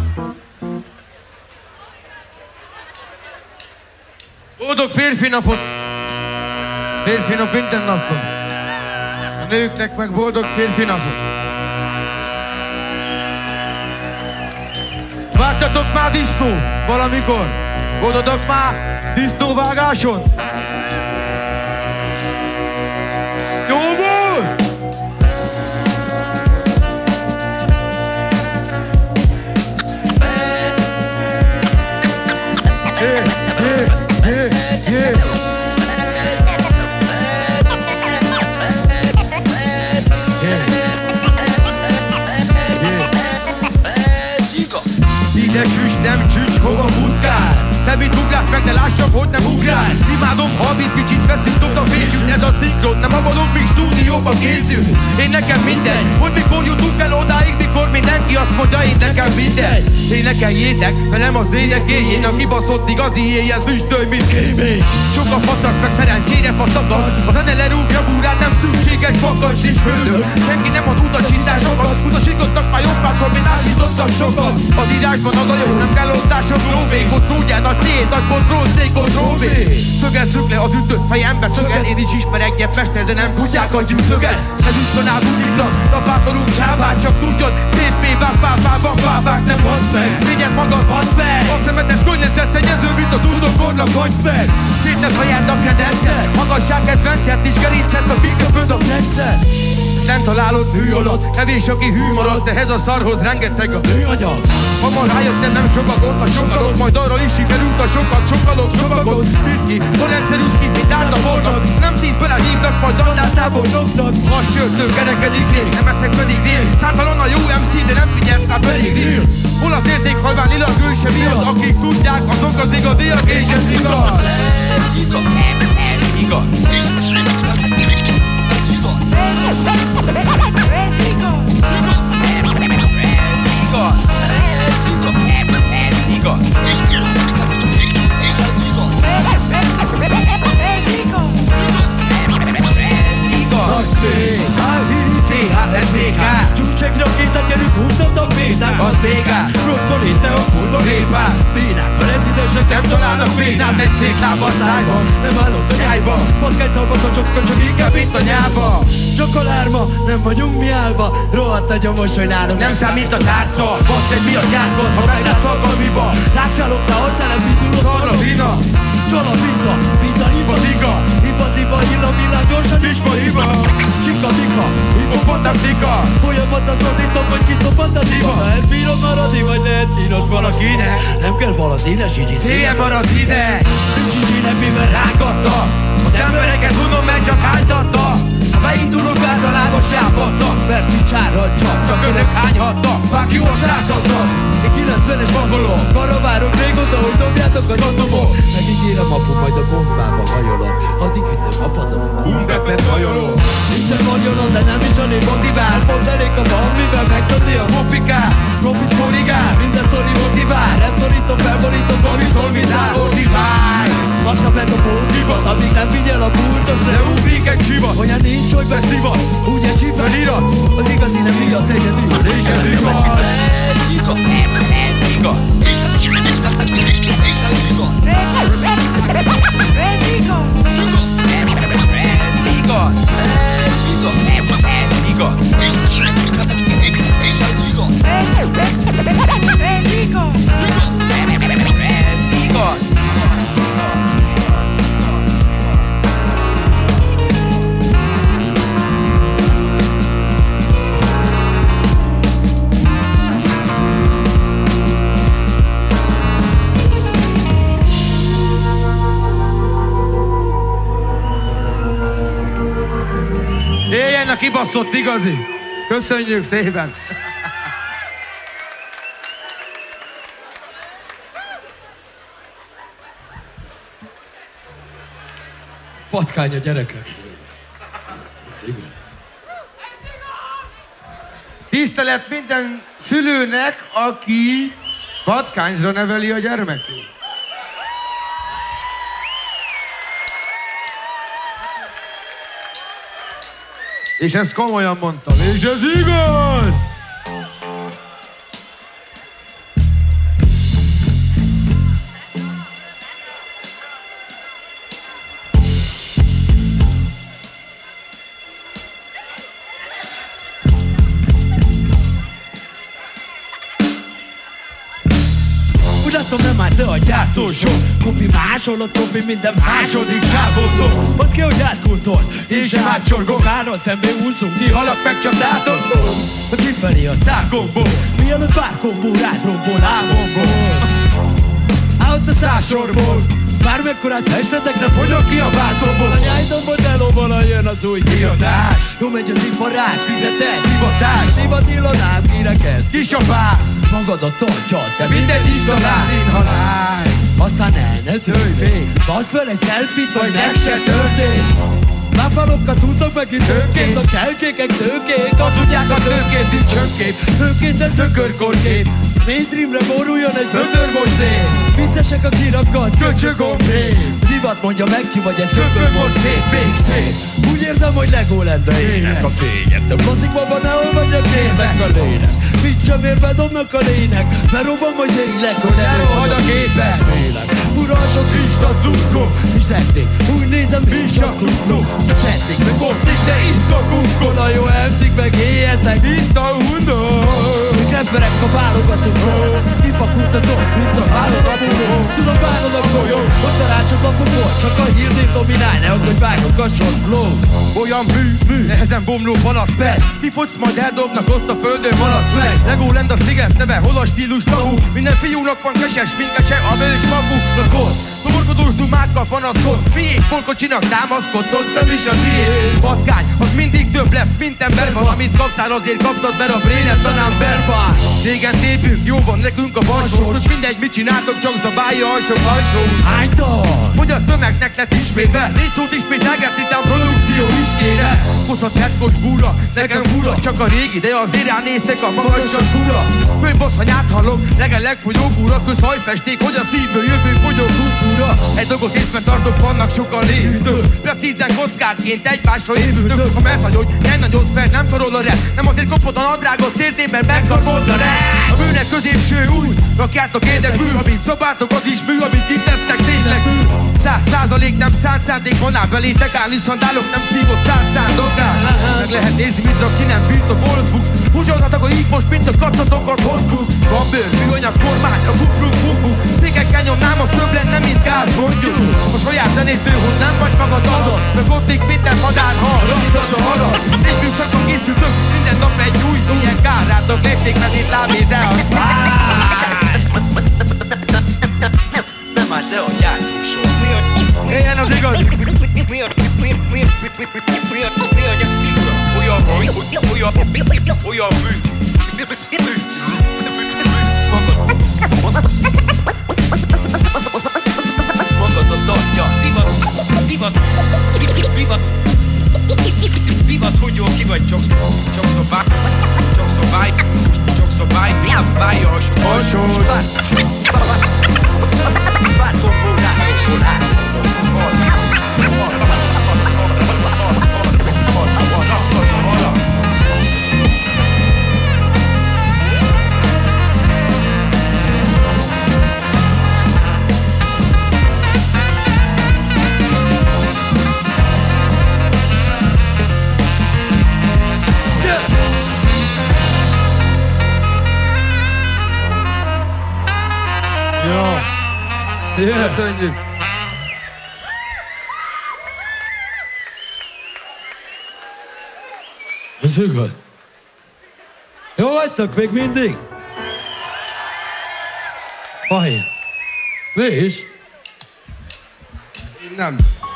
Boldog férfi napot! Férfi nap minden napon! A nőknek meg boldog férfi napot! Vágtatok már disznó valamikor? Voltatok már disznóvágáson? Jó volt? Ide süss, nem csücs, hova futkálsz? Te mit ugrálsz meg, de lássam, hogy nem ugrálsz. Imádom, ha mit kicsit feszült, dobd a vésünk. Ez a szinkron, nem avalok, míg stúdióban készül. Én nekem mindegy, hogy mikor jutunk el odáig, mikor mindenki azt mondja, én nekem mindegy. Énekeljétek, velem az énekéjén, a kibaszott igazi éjjel füstölj, mint kémény. Sok a faszasz, meg szerencsére faszakadsz. A zene lerúgja búrát, nem szükséges fakad, nincs földön. Senki nem ad utasításokat, utasítottak már jobb párszor, mint ásítottam sokat. Az írásban az a jó, nem kell osztás a glóvé. Kontrollján a C, nagy Ctrl-C, Ctrl-V. Szögezzük le az ütött fejembe szöget. Én is ismerek egy mester, de nem kutyákat gyűjtöget. Ez ustonál buciknak, lapátolunk csávát, csak tudjad. PP, vág, nem hadsz meg. Vigyed magad, hadsz meg. A szemetet környezet szennyező, mint az úrdokornak, hagysz meg. Tétne fejed a kredencer, magasság kedvencet és gerincet, a kiköpöd a rendszer. Nem találod hű alatt, kevés aki hű maradt, ehhez a szarhoz rengeteg a műanyag. Ha ma rájöttem, nem sokagot, ha sokalok, majd arra is sikerült a sokagot. Üt ki, a rendszer üt ki, mint átlabornak. Nem 10-ből hívnak, majd dandátából dobnak. Ha a sörtől kerekedik rég, nem eszek pedig dél. Számtalan a jó MC, de nem figyelsz rá pedig dél. Hol az érték halván lila gőse miatt, akik tudják, azok az igazdiak, és ez igaz. Ez igaz. Csúcsek rakétát, gyerünk, húzzatok vétát. Ad végát, brokkoli, te a kurva répát. Bénákkal rezidensek nem találnak vénát. egy székláb a szájban, nem állok a nyájba. Patkány szalbat a csokkal, csak inkább itt a nyába. Csak a lárma, nem vagyunk mi állva. Rohadt nagy a mosoly nálunk, nem számít a tárca. Bassz egy mi a gyárkod, ha meglátsz alkalmiba. Rákcsáloknál hozzá nem indul a Szarra vina, csal a vita, vita, hipa, diga. hipa, hipa, illa, világ, gyorsan taktika. Folyamat azt ordítom, hogy kiszobant a diva. Ha ezt bírom maradni, vagy lehet kínos valakinek. Nem kell valadines, így Széljen mar az ide. Nincs izsének, mivel rángatta. Az embereket tudom, mert csak hánytatta. Ha beindulok, általában sápadtak. Mert csicsárral csak Önök hányhattak. Fuck you a századnak. Én 90-es vakolom. Arra várok régóta, hogy dobjátok a nyomdomot. Megígérem apom, majd a gombába hajolok. Addig ütem a padamot. Boombepet hajoló. Nincsen marjonom, de nem is elég motivál. Pont elég a van, mivel megtudni a Mofikál. profit korrigál. Minden sztori motivál. Nem szorítom, felborítom, ami szolvizál. Ordiválj. Max a petopó, kibasz. Amíg nem figyel a pultos, De ugrik egy csivasz. olyan nincs, hogy Szivasz. úgy egy csifel. Felirat. Az igazi nem viasz egyedül. És ez igaz. Ez igaz. Ez igaz. És ez igaz. Éljen a kibaszott igazi. Köszönjük szépen. Patkány a gyerekek. Tisztelet minden szülőnek, aki patkányzra neveli a gyermekét. És ezt komolyan mondtam, és ez igaz! Úgy látom, nem állt le a gyártósor. Kopi máshol a topi minden második csávótól. Az ki, hogy átkultol, én sem átcsorgok. Árral szembe úszunk, Kihalak meg csak látod, a kifelé a szákomból. Mielőtt bár kombó rátrombol lábomból. Out a százsorból. Bármekkorát festetek, nem fogyok ki a vászomból. A nyájtomból delóval jön az új kiadás. Jó megy az iparág, fizetek, hivatás. Divat illanám, kirekesz, kisapá, magadat tartjad, te mindegy is talál, inhalálj. aztán el ne törj. Basz fel egy selfie-t, vagy meg se történt. Máfalokat húzok meg itt önként. A kelkékek szőkék, Azt tudják a tőkét, mint csönkép, főként de szökörkorkép, mainstreamre boruljon egy vödörmosné, viccesek a kirakat, köcsögombré, divat mondja meg ki, vagy ez köpön köpön most most szép, még szép. Úgy érzem, hogy Legolandben égnek a fények. De klasszikban nehol vagyok, élnek a lények. Mit sem ér, bedobnak a lények. Mert robban majd tényleg, hogy Elrohad a képben, félek. Fura sok instant lunkó. És technik, úgy nézem, mint csak tudnó. Csak csették, meg bottik, de itt a bunkon. A jó emszik, meg éjeznek. Ista undor. Még rapperek a válogatókról. Ifakutató, mint a hálónapokról. Tudom, bánod a folyó, ott a rácsok lapokból. Csak a hírnév dominálj, ne aggódj, vágok a sorló. Olyan mű, nehezen bomló palack fel. Mi fogsz, majd eldobnak, azt a földön maradsz meg. Legoland a sziget neve, hol a stílus tabu. Minden fiúnak van keses minkese, a bős magú. A kosz, szomorkodós dumákkal panaszkodsz. Fiés polkocsinak támaszkodsz, azt nem is a tiéd. Patkány, az mindig több lesz, mint ember. Valamit kaptál, azért kaptad, mert a brélet talán bervár. Régen tépünk, jó van nekünk a balsós. Most mindegy, mit csináltok, csak zabálja a sok alsó. Hánytal? Hogy a tömegnek lett ismétve, négy szót ismételgetni, de a produkció is kéne. Kocat hetkos búra, nekem fura, csak a régi, de azért ránéztek a magasabb fura. Főbosszanyát hallok, legfogyók úra, közhajfesték, hogy a szívből jövő fogyó kultúra. Egy dolgot észbe tartok, vannak sokan lévőtől, precízen kockárként egymásra épültök. Ha megfagyod, ne nagyod fel, nem karol a rep, nem azért kopod a nadrágot térdében, megkarbolt a rep. A bűnek középső úgy, rakjátok érdekbű, amit szabátok, az is mű, amit itt tesztek tényleg mű. 100% nem szánt szándék van ál belétek állni, szandálok nem szívott szándoknál. Meg lehet nézni, mint aki nem birtokol, fuchs. Húzsolhatok a így most, mint a kacatokat, hozguksz. Van bőr, műanyag kormány, a kupluk. Végekkel nyomnám, az több lenne, mint gáz, mondjuk. A saját zenétől, hogy nem vagy magad adod, meg ott még minden madár hal. Raktad a halad. Egy műszakban készültök, minden nap egy új. Milyen kárátok, lépték medét lábédre, az fáj. Nem már te adjál túl sok. Éljen az igaz! Olyan mű. Magadat adja. Divat, hogy jól ki vagy, csak szobály, bájja alsós. Vártomból rá. Köszönjük! Ez igaz. Jó vagytok még mindig? Fajn. Mi is? Nem.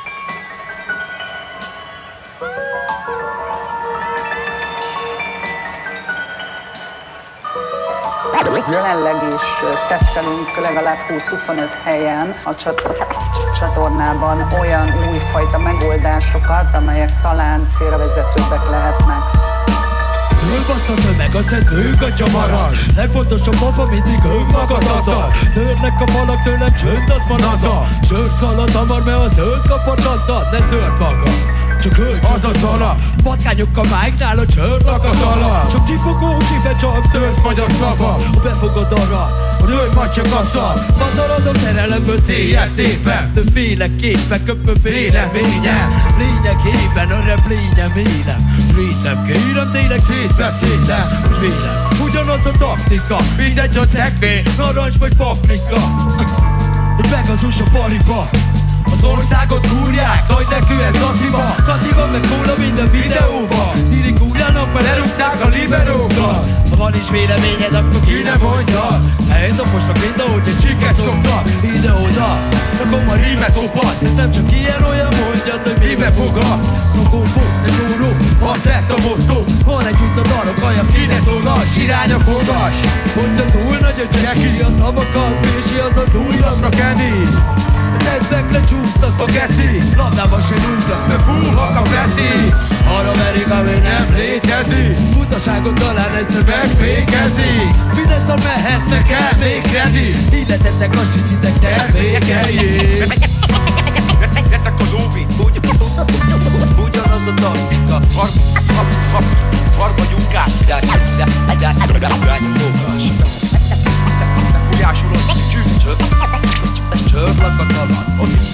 Jelenleg is tesztelünk legalább 20-25 helyen a csatornában olyan újfajta megoldásokat, amelyek talán célra vezetőbbek lehetnek. Fölbasz a tömeg, a szedők a csamarad. Legfontosabb apa mindig önmagadadat. Törnek a falak tőlem, csönd az marad. Sör szalad hamar, mert a zöld kapartattad. Ne törd magad, csak ölts az a szalad. Patkányokkal máignál a csörlakat alap. Csak csipogó csibe, csak tört magyar szava. Ha befogod arra, röj majd csak a szar. Mazaradom szerelemből széjjel tépem. Többféleképpen köpöm véleményem. Lényegében a replényem élem. Részem kérem, tényleg szétbeszélem. Úgy vélem, ugyanaz a taktika. Mindegy, hogy szekvény, narancs vagy paprika. Hogy meg az USA pariba. Az országot kúrják, nagy nekő ez zaciba. Katiba meg kóla minden videóba. Tiri kúrjának, mert elrúgták a liberókat. Ha van is véleményed, akkor ki ne mondjad. Helytapostnak mind ahogy egy csiket szoktak. Ide-oda, rakom a rímet kopasz. Ez nem csak ilyen-olyan, mondjad, hogy mibe fogadsz. Szokompó, de csóró, az lett a motto. Van együtt a darab, kajak, ki ne tolas. Irány a fogas, hogyha túl nagy a cseki. A szavakat, vési az az ujjamra keni. Nedvek lecsúsztak a geci. Labdába se rúgnak, mert fullak a veszi. Arra verik, ami nem létezik. Butaságot talán egyszer megfékezik. Mindeszor mehetnek el még kredi. Illetettek a sicitek, ne végeljék. Jöttek a lóvi, ugyanaz a taktika. Harba gyunkás, rányomókas. Befolyásolod, csücsök. Csörlakat alatt.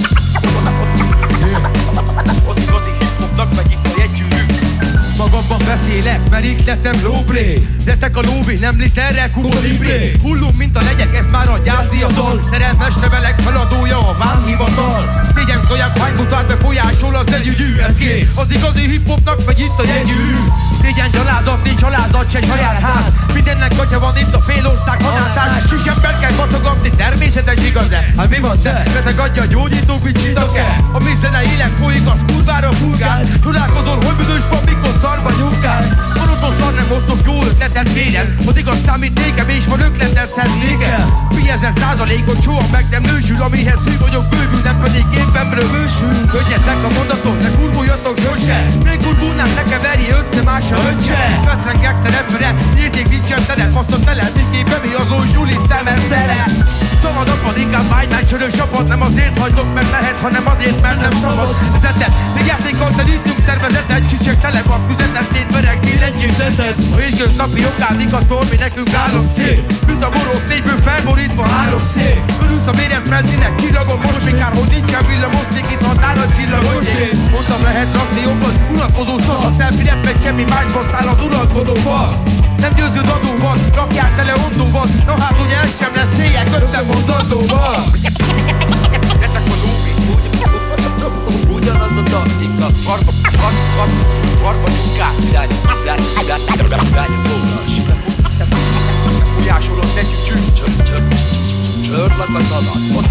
Ozi hip-hopnak meg itt a jegyűrű. Magamban beszélek, mert ikletem lóbré. Retek a lóvé, nem literre, kubolibré. Hullom, mint a legyek, ez már a gyászdiatal. Szerelmes levelek feladója a vámhivatal. Négyen kaják, hánymutat befolyásol az együgyű, ez kész. Az igazi hip-hopnak megy itt a jegyűrű. Négyen gyalázat, nincs halázat, se saját ház. Mindennek gatya van itt a fél ország hanátás. Sisemben kell baszogatni, természetes igaz-e? Hát mi van te? Beteg adja a gyógyítók, mit csinálok-e? A mi zene élen folyik, az kurvára furgász. Tudálkozol, hogy büdös van, mikor szarba nyúkálsz. Monotón szar nem hoztok jó ötletet, kérem. Az igaz számít nékem, és van ökletezhet nékem. Mi 1000%-ot soha meg nem nősül, amihez hű vagyok bővül, nem pedig képemről bősül. Könnyezek a mondatot, ne kurvuljatok sose. Még kurvulnál, ne keverj össze más a öccse. Fetrengek te refere, érték nincsen tele. Faszom tele, mikében mi az oly zsuli szemeszere. Szabad apad, inkább vágynál csörös apad. Nem azért hagylok meg lehet, hanem azért, mert nem szabad. Vezetet, még játékkal telítünk szervezetet. Csicsek tele, basz füzetet, szétverek, billentyűzetet. fizeted. A hétköznapi jogádikattól mi nekünk állom szép. Mint a boros négyből felborítva 3 szép. Örülsz a vérem Frenzinek csillagon, most még kár, hogy nincsen villamoszték itt határa csillagos ég. Mondtam lehet rakni jobban, unatkozó szar. A selfie meg semmi másba száll az uralkodóval. Nem győződ adóval, rakják tele ondóval. Na hát ugye ez sem lesz széjjel, köttem mondatóval. Lettek a lóvi, ugyanaz a taktika. Karba nyugát, irány foglas. Fújásoló szegyű csörlak az adat.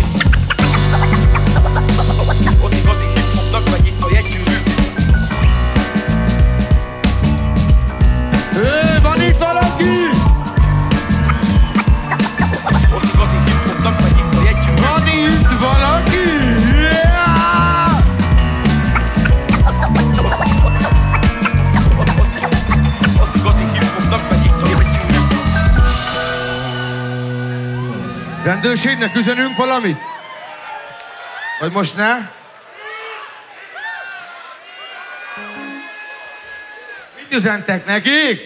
Ozi hip-hopnak vagy itt a jegygyűrű. Van itt valaki? Ozi hip-hopnak vagy itt a jegygyűrű. Van itt valaki? Ozi hip-hopnak vagy itt a jegygyűrű. Rendőrségnek üzenünk valamit? Vagy most ne? Mit üzentek nekik?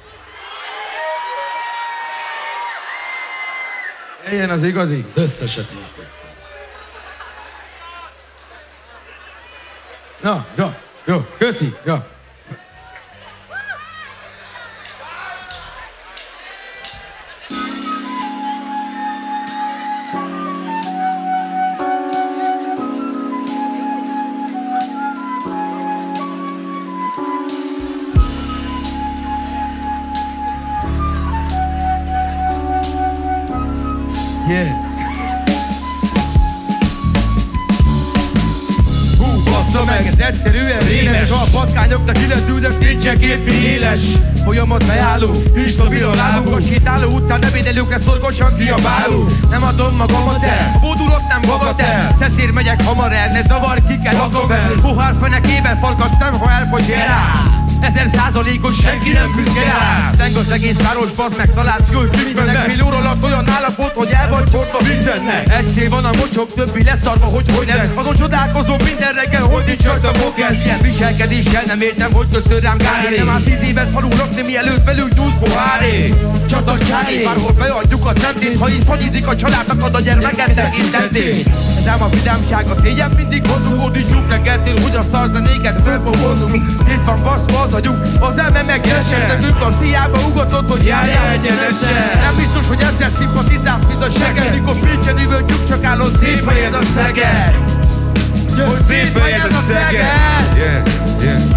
Ilyen az igazi. Az összeset értettem. Na, jó, köszi, jó. Yeah. Bassza meg, ez egyszerűen rémes. Ha a patkányoknak illetődök, nincsen képi éles. Folyamat beálló, instabilan állunk. A sétáló utcán ebédelőkre szorgosan kiabáló. Nem adom magamat el, a bódulok nem magad el. Szeszér megyek hamar el, ne zavar, ki kell adom el. Pohár fenekében farkas szem, ha elfogy rá. 1000%-os senki nem büszke rá. Leng az egész város, bazd meg, talált költükben. Fél óra alatt olyan állapot, hogy el vagy csordva mindennek. Egy cél van a mocsok, többi leszarva, hogy lesz. Azon csodálkozom minden reggel, hogy nincs rajta bokesz. Ilyen viselkedéssel nem értem, hogy köszön rám kári. Nem már 10 évet falul rakni, mielőtt velünk 20 poháré. Csatak csári, bárhol beadjuk a tentét. Ha így fagyizik a család, akad a gyermeket tekintendét. Ez ám a vidámság, a szégyen mindig hosszú. Hódítjuk reggeltől, hogy a szarzenéket felfogozzunk. Itt van baszva az agyunk, az elme megjelesed. Nekünk az hiába ugatott, hogy járjál egyenesen. Nem biztos, hogy ezzel szimpatizálsz, mint a seged. Mikor Pécsen üvöltjük, csak állon szép hely ez a Szeged. Hogy szép hely ez a Szeged.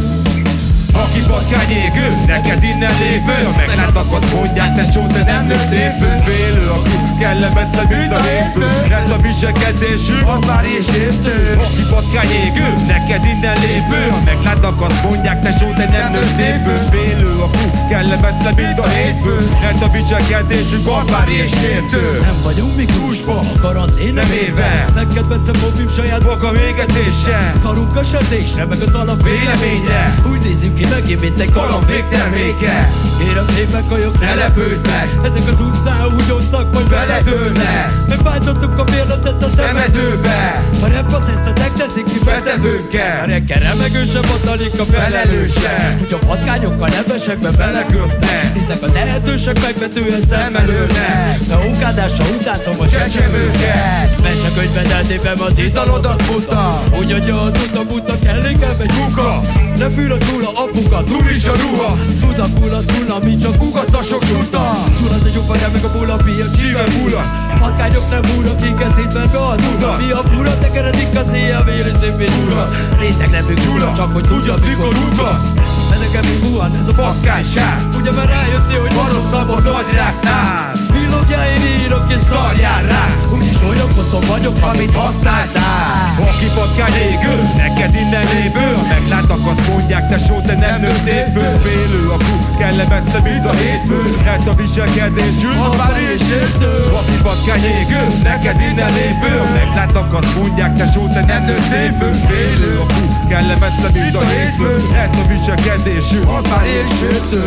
Aki patkány égő, neked innen lévő. Ha meglátnak, azt mondják, tesó, te nem nőttél fő. Félő, aki kellemetlen, mint a hétfő. Lett a viselkedésünk, határ és értő. Aki patkány égő, neked innen lévő. Ha meglátnak, azt mondják, tesó, te nem nőttél fő. Félő, aki kellemetlen, mint a hétfő. Lett a viselkedésünk, határ és értő. Nem vagyunk mi kúsba, a karantén nem éve. Legkedvencem hobbim saját maga végetése. Szarunk a sötésre, meg az alap véleményre. Úgy nézünk ki megint, mint egy kaland végterméke. Kérem szépen kajok, ne lepődj meg. Ezek az utcán úgy osznak, majd beledőlnek. Megváltottuk a bérletet a temetőbe. A rep az eszetek teszik ki betevőkkel. A reggel remegősebb adalik a felelőse. Hogy a patkányokkal nevesekbe beleköpnek. Hiszek a tehetősek megvetően szemelőnek. De ókádással utánszom a csecsemőket. Mesekönyvben eltépem az italodat futa. Úgy adja az utabuta, kell inkább egy kuka. Repül a csúla, apuka, turis a ruha. Csudakul a cunami, csak ugat a sok suta. Csúlad a gyufaján, meg a bula, piac, csíven bula. Patkányok nem búrnak, inkább szétverve a tuda. Mi a fura, tekeredik a célja, véli szépén ura. Részeg nem függ gyula, csak hogy tudja, mikor ugat. De nekem még Wuhan, ez a patkányság. Ugye már rájöttél, hogy van rosszabb az agyráknál. Villogjál, én írok és szarjál rá. Úgyis olyan konton vagyok, amit használtál. Aki patkány égő, neked innen lévő. Ha meglátnak, azt mondják, tesó, te nem nőttél fő. Félő, a kú, kellemetlen, mint a hétfő. Hát a viselkedésünk, határ és értő. Aki patkány égő, neked innen lévő. Ha meglátnak, azt mondják, tesó, te nem nőttél fő. Félő, a kú, kellemetlen, mint a hétfő. Hát a viselkedésünk, határ és értő.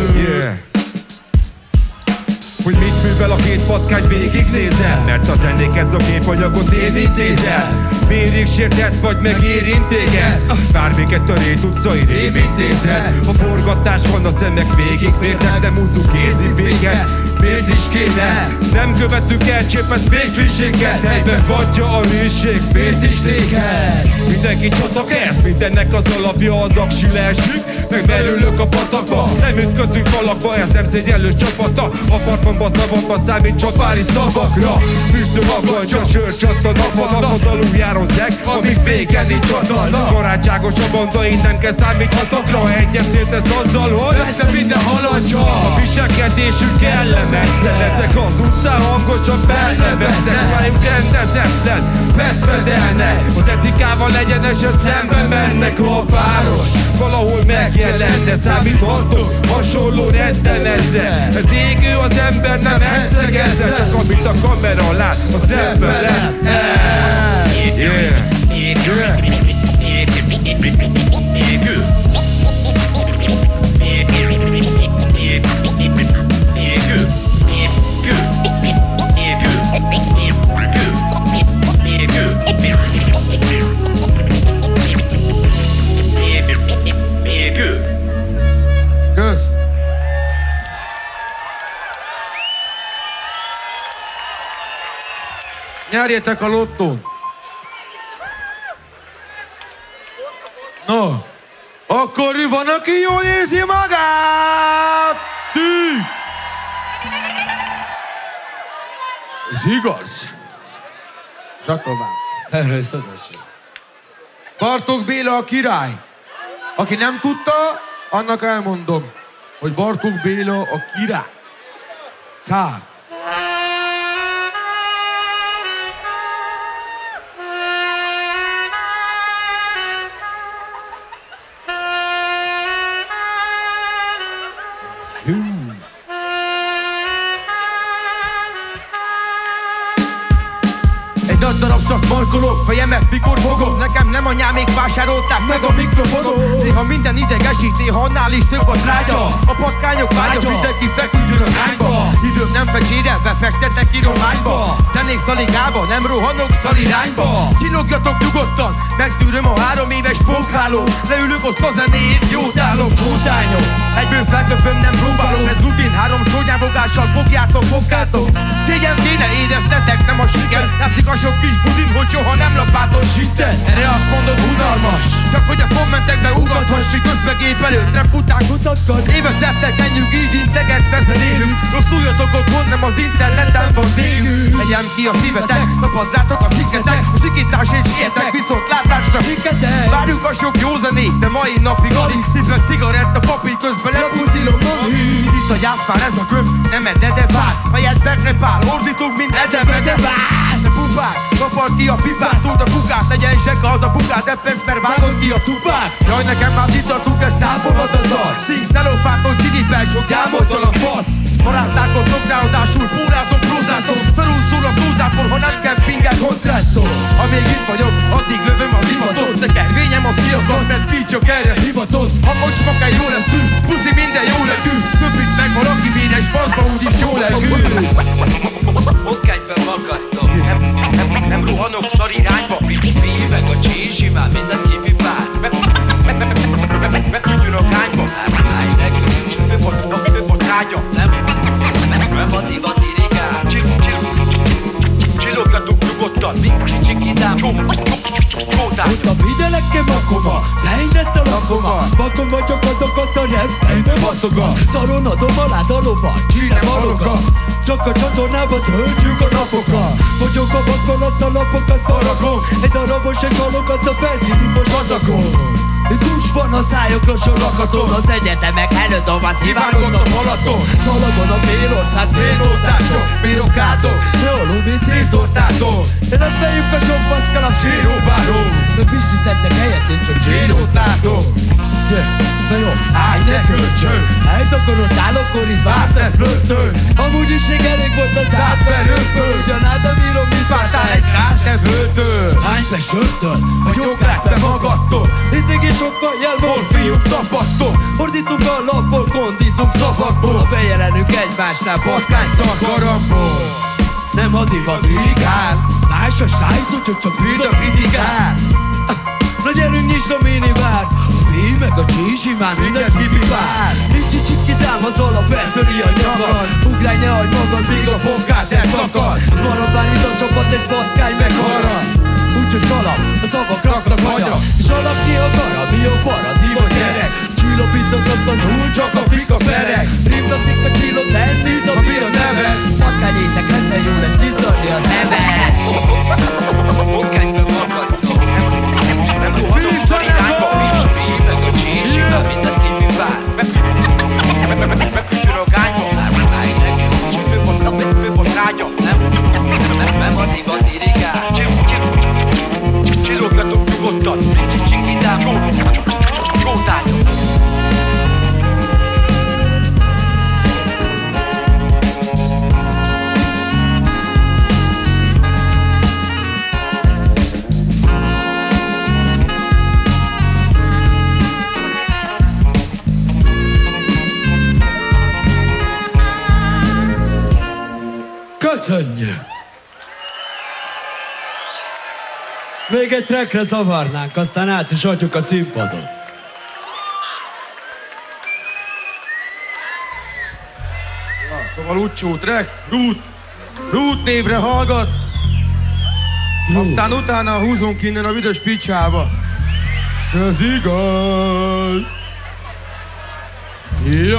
Hogy mit művel a két patkány végignézel. Mert az ennék ez a képanyagot én intézel. Vérig sértett vagy megérint téged. Bármiket a Rét utcai rémintézet. A forgatás van a szemek végig, miért nem húzzuk kézi véget? Miért is kéne? Nem követünk el csépet végkliséket. Helyben vagyja a rűség, miért is léket? Mindenki csatak ez, mindennek az alapja az aksi leesünk. Megmerülök a patakba, nem ütközünk alakba, ez nem szégyenlős csapata. A parkban szavakban számít csak pári szavakra. Füstő maggal, csak sör csattanak, vannak az aluljározek, amíg vége nincs adalnak. Barátságos a banda, így nem kell számítsatakra. Egyetértesz azzal, hogy Persze minden haladja. a viselkedésünk kellemetlen. Ezek az utcán hangosan felnevetnek, rájuk rendezetlen, feszedelnek. Az etikával egyenesen szembe mennek, a páros valahol megjelenne. Számítható hasonló rettenetre. Ez égő, az ember nem hercegezze, csak amit a kamera lát, a szembe lett. Kösz! Nyerjétek a lottón! No, akkor van, aki jól érzi magát! Ez igaz? Zsatován. Erről szadasság. Bartók Béla a király. Aki nem tudta, annak elmondom, hogy Bartók Béla a király. Cár. Egy nagy darab szart markolok, fejemet mikor fogok. Nekem nem anyámék vásárolták meg a mikrofonot. Néha minden idegesít, néha annál is több a trágya. A patkányok vágya, mindenki feküdjön a rányba. Időm nem fecsére, befektetek írományba. Tennék taligába, nem rohanok szarirányba. Csinogjatok nyugodtan, megtűröm a 3 éves pókhálót. Leülök azt a zenéért, jót állok, csótányok. Egyből felköpöm, nem próbálok, ez rutin. 3 sógyávogással fogjátok. Szégyen kéne éreztetek, nem a siker. Látszik a sok kis buzin, hogy soha nem lapáton sitten. Erre azt mondod, unalmas, csak hogy a kommentekbe ugathassik. Közbegépelőt, rap után kutatkat. Évezettel kenjük, így integet veszelélünk. Rosszul jöttök otthon, nem az interneten van végül. Legyen ki a szívetek, napadrátok a sziketek. A sikításért sietek, viszont látásra siketek. Várjuk a sok jó zenét, de mai napig alig. Tipet cigaretta, papír közben lepuszilom mami. Visszagyászpár ez a köm, nem edebál. Fejed megrepál, ordítunk, mint edebedebál. De pupák, kapar ki a pipát, tud a kukát, legyen zseka az a bukát, de persze, mert vágod ki a tupát. Jaj, nekem már itt tartunk, ezt száfolhatatlan. Szín, celofától, csigipel, sok gyámoltalan fasz. Paráztákodtok, ráadásul pórázom, prózázom. Szarul szól a szózápor, ha nem kempingel kontrasztol. Ha még itt vagyok, addig lövöm a divatot. De kervényem az ki akar, mert ti csak erre hivatott. Ha kocsma kell, jó leszünk, puszi minden jó lekül. Köpít meg valaki véres faszba, úgyis jó lekül. Okányban magadtam. Nem rohanok szar irányba. Billy meg a csé simán mindent kipipál. Megtudjon a kányba. Állj, ne köszönts, több a trágya. Nem a divat irigál. Csillogjatok nyugodtan. Csikidám, csótát. Ott a figyelek makoma, szerinett a lakoma. Vakon vagyok, adokat a rep, fejbe baszoga. Szaron adom alá a lovat, csínem aloga. Csak a csatornába töltjük a napokat. Vagyok a vakon, ott a lapokat faragom. Egy darabos egy csalogat a felszínipos hazakon. Itt hús van a szájokra sorakaton. Az egyetemek előtt a vász híválgott a Balaton. Szalagon a félország, félótások, bírokátok, neolóvi cétortátok. Reppeljük a sok baszkalap séróbáról. De Pisti szettek helyett én csak csélót látok. Na jó, állj ne kölcsön. Eltakarod állokor itt vártál flöttön. Amúgy is ég elég volt az átverőkből. Ugyanád a bírom, mit vártál egy kártevőtől. Hány be sörtől, vagy okrák be magadtól. Itt még is sokkal jel morfium tapasztol. Ordítunk a lapból, kondízunk szavakból. Ha bejelenünk egymásnál patkány szakaramból. Nem divat dirigál. Más a stájsz, hogy csak küld a kritikát. Na gyerünk nyisd a minibárt. A Pi meg a Csísi már mindenki vár. Nincs csikidám, az alap eltöri a nyakad. Ugrálj, ne hagyd magad, míg a ponkát elszakad. S maradván itt a csapat, egy patkány megharad. Úgyhogy kalap, a szavak raknak magyar. És alapni a gara, mi a paradi vagy gyerek. Csillapítatatlan túl, csak a fika perek. Rimtatik a csillog, lenni a bír neve. Patkányétek leszel, jó lesz kiszarni az ember. Bonkányban magadtok. Nem rohanok szorírányba. Pi meg a Csísi, már mindenki vár. Megküldjön a gányba. Állj nekem, csak főbb a trágya. Nem a divat dirigál. Csillogjatok nyugodtan. Csikidám, csótányok. Köszönjük! Még egy trackre zavarnánk, aztán át is adjuk a színpadon. Szóval Ucsó track, Root névre hallgat. Aztán utána húzunk innen a büdös picsába. Ez igaz. Ja.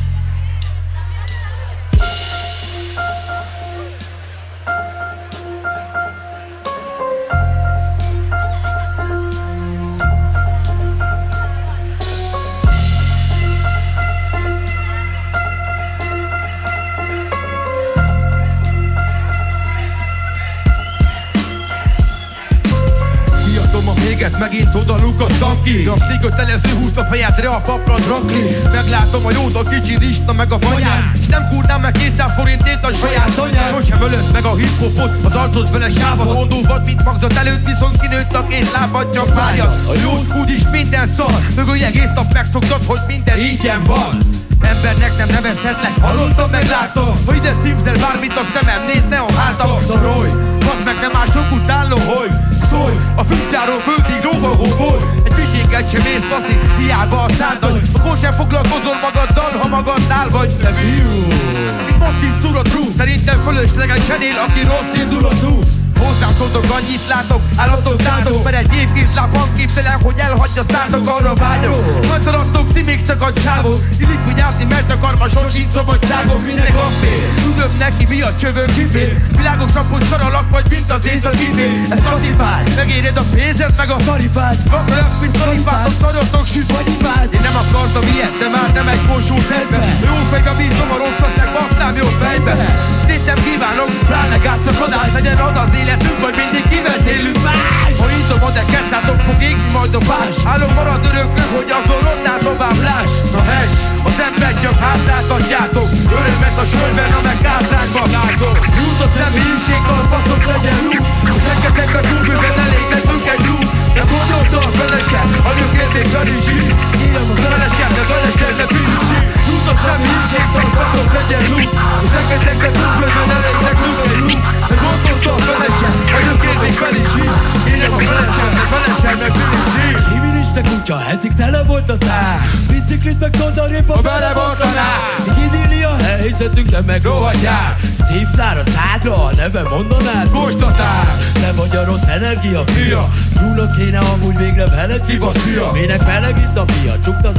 Megint oda lukadtam ki. A kikötelező húzta fejedre a paplat rakli. Meglátom a jót, a kicsi lista meg a banyát. És nem kúrnám meg 200 forintért a saját anyát. Sosem ölött meg a hip-hopot, az arcod vele sávat. Gondol mint magzat előtt, viszont kinőtt a két lábad, csak várja. A jót úgyis minden szar. Mögölj egész nap megszoktad, hogy minden ingyen van. Embernek nem nevezhetlek, hallottam, meg láttam. Ha ide címzel bármit, a szemem nézne a hátam. Tarolj, basz meg nem mások utáló, hogy szólj, a füstáról földig róvahóból. Egy figyéket sem érsz, faszi, hiába a száddal. Akkor sem foglalkozol magaddal, ha magadnál vagy. De fiú, itt most is szúr a trú. Szerintem fölöslegesen él, aki rossz indulatú. Hozzám szóltok, annyit látok, állatok tátok. Mert egy évkézláb hangképtelen, hogy elhagyja szálltok, arra vágyok. Nagy szaradtok, ti még szakadt sávok. Illit vigyázni, mert akar ma sorsi szabadságok. Minek a fél, tudom neki, mi a csövön kifér. Világosabb, hogy szaralak vagy, mint az északifér. Ez szaktifáj, megéred a pénzed, meg a tarifát. Vakarok, mint tarifát, a szaratok süt vagyifát. Én nem akartam ilyet, de már nem egy kósult tedbe. Jó fejbe bízom, a rosszat meg basztám jó fejbe. Tétem kívánok, pláne gátszakadás. Legyen az az életünk, vagy mindig kivezélünk más. Ha intom a deketszátok, fog égni majd a fás. Állom marad örökről, hogy azon rondál tovább láss. Na hes, az ember csak hátráltatjátok. Örömet a sörben, amely kátrányban látok. Jut a személyiség, kalpatok legyen rúg. Senketekbe túlbőven elég nekünk egy rúg. De gondolta a felesem, a nőkért még fel is ír. Írjam a felesem, de felesem ne finisír. Jut a személyiség, kalpatok legyen rúg. Senketekbe túlbőven elég nekünk egy rúg. De gondolta a felesem, a nőkért még fel is ír. Írjam a felesem, de felesem ne finisír. Siministe kutya, hetig tele volt a tár. Biciklit meg tondarépa bele voltaná. Így idilli a helyzetünk, de meg rohadjál. Szép szár a szádra, a neve mondanád Mostatár. Te vagy a rossz energia fia. Nyúlok kéne amúgy végre veled kibasz fia. Minek meleg itt a pia, csuktasz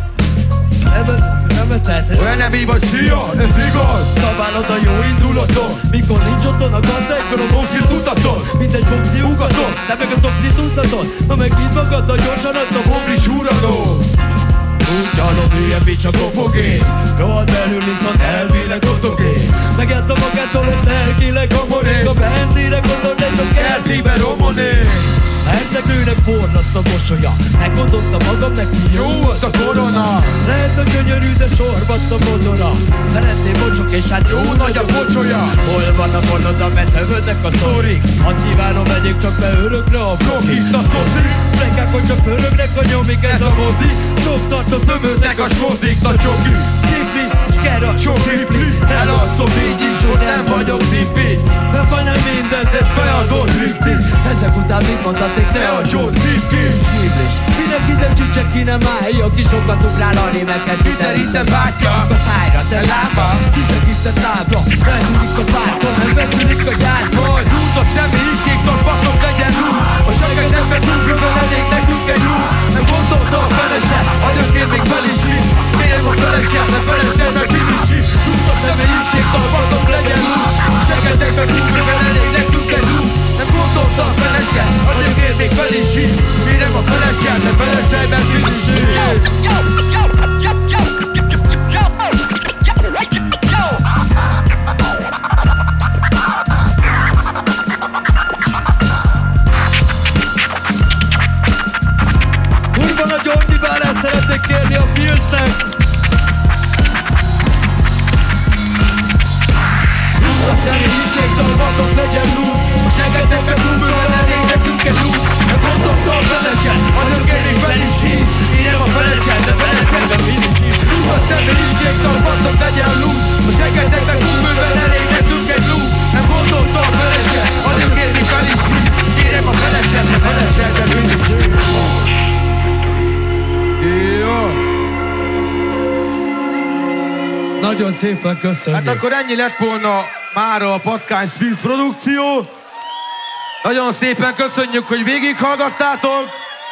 nevetett. Olyan nem így vagy, szia, ez igaz. Szabálod a jó indulaton. Mikor nincs otthon a gazda, ekkor a boxit tudaton. Mint egy boxi ugaton, te meg a szokni túlzaton. Na meg vidd magaddal gyorsan azt a boglis úradon. Úgy hallom, hülye pics a kopogé. Rohadt belül viszont elvileg otogé. Megjátszom magától, hogy lelkileg homorék. A bendire gondol, de csak kertében romonék. A hercegnőnek forraszt a mosolya. Meggondoltam magam, neki jó az a korona. Lehet a gyönyörű, de sorbadt a motora. Szeretném bocsok, és hát jó nagy a pocsolya. Hol vannak onnodan, mert szövődnek a sztorik. Azt kívánom, vegyék csak be örökre a blog. Itt a szoci. Plegykák, hogy csak pörögnek a nyomik, ez a mozi. Sok szartot Tömődnek a smozik, a csoki. Kipli, s kell a sok ripli. Elalszom így is, hogy nem vagyok szimpi. Befajnám mindent, ez beadott rikti. Ezek után mit mondhatnék, te a John Zipki. Síblés, mindenki nem csicsek, ki nem állj. Aki sokat ugrál a rémeket, kiterítem bátja. A szájra, te lába, kisegített tábla. Eltűnik a párton, nem becsülik a gyász vagy. Rút a személyiség, tarpatok legyen rút. A seget nem betúlkövön elég nekünk egy rút. Nem gondolta a felese, anyagén még fel is ír. Kérem a felesem, ne felesem meg minőség. Rút a személyiség, tarpatok legyen rút. A segetek betúlkövön elég nekünk egy rút. Nem gondolta a felese, anyagén még fel is ír. Kérem a felesem, ne felesem meg minőség. Kurva a Jordi, bár ezt szeretnék kérni a Filznek. Rút a személyiség, tarpatok legyen rút. A segetekbe túlbőven elég nekünk egy rút. Nem gondolta a felese, anyagén még fel is ír. Kérem a felesem, ne felesem meg minőség. Rút a személyiség, tarpatok legyen rút. A segetekbe túlbőven elég nekünk egy rút. Nem gondolta a felese, anyagén még fel is ír. Kérem a felesem, ne felesem meg minőség. Nagyon szépen köszönjük. Hát akkor ennyi lett volna mára a Patkány Swings produkció. Nagyon szépen köszönjük, hogy végighallgattátok.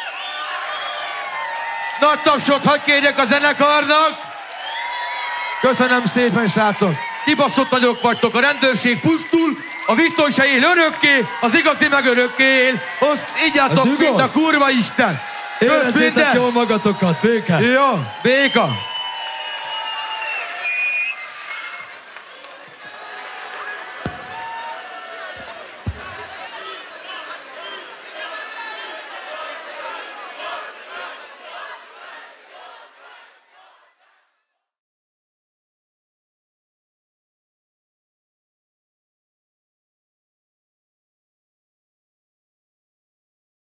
Nagy tapsot hadd kérjek a zenekarnak. Köszönöm szépen, srácok. Kibaszott nagyok vagytok, a rendőrség pusztul, a Viktor se él örökké, az igazi meg örökké él. Azt ígyátok, mint a kurva Isten. Érezzétek jól magatokat, béke. Jó, béka.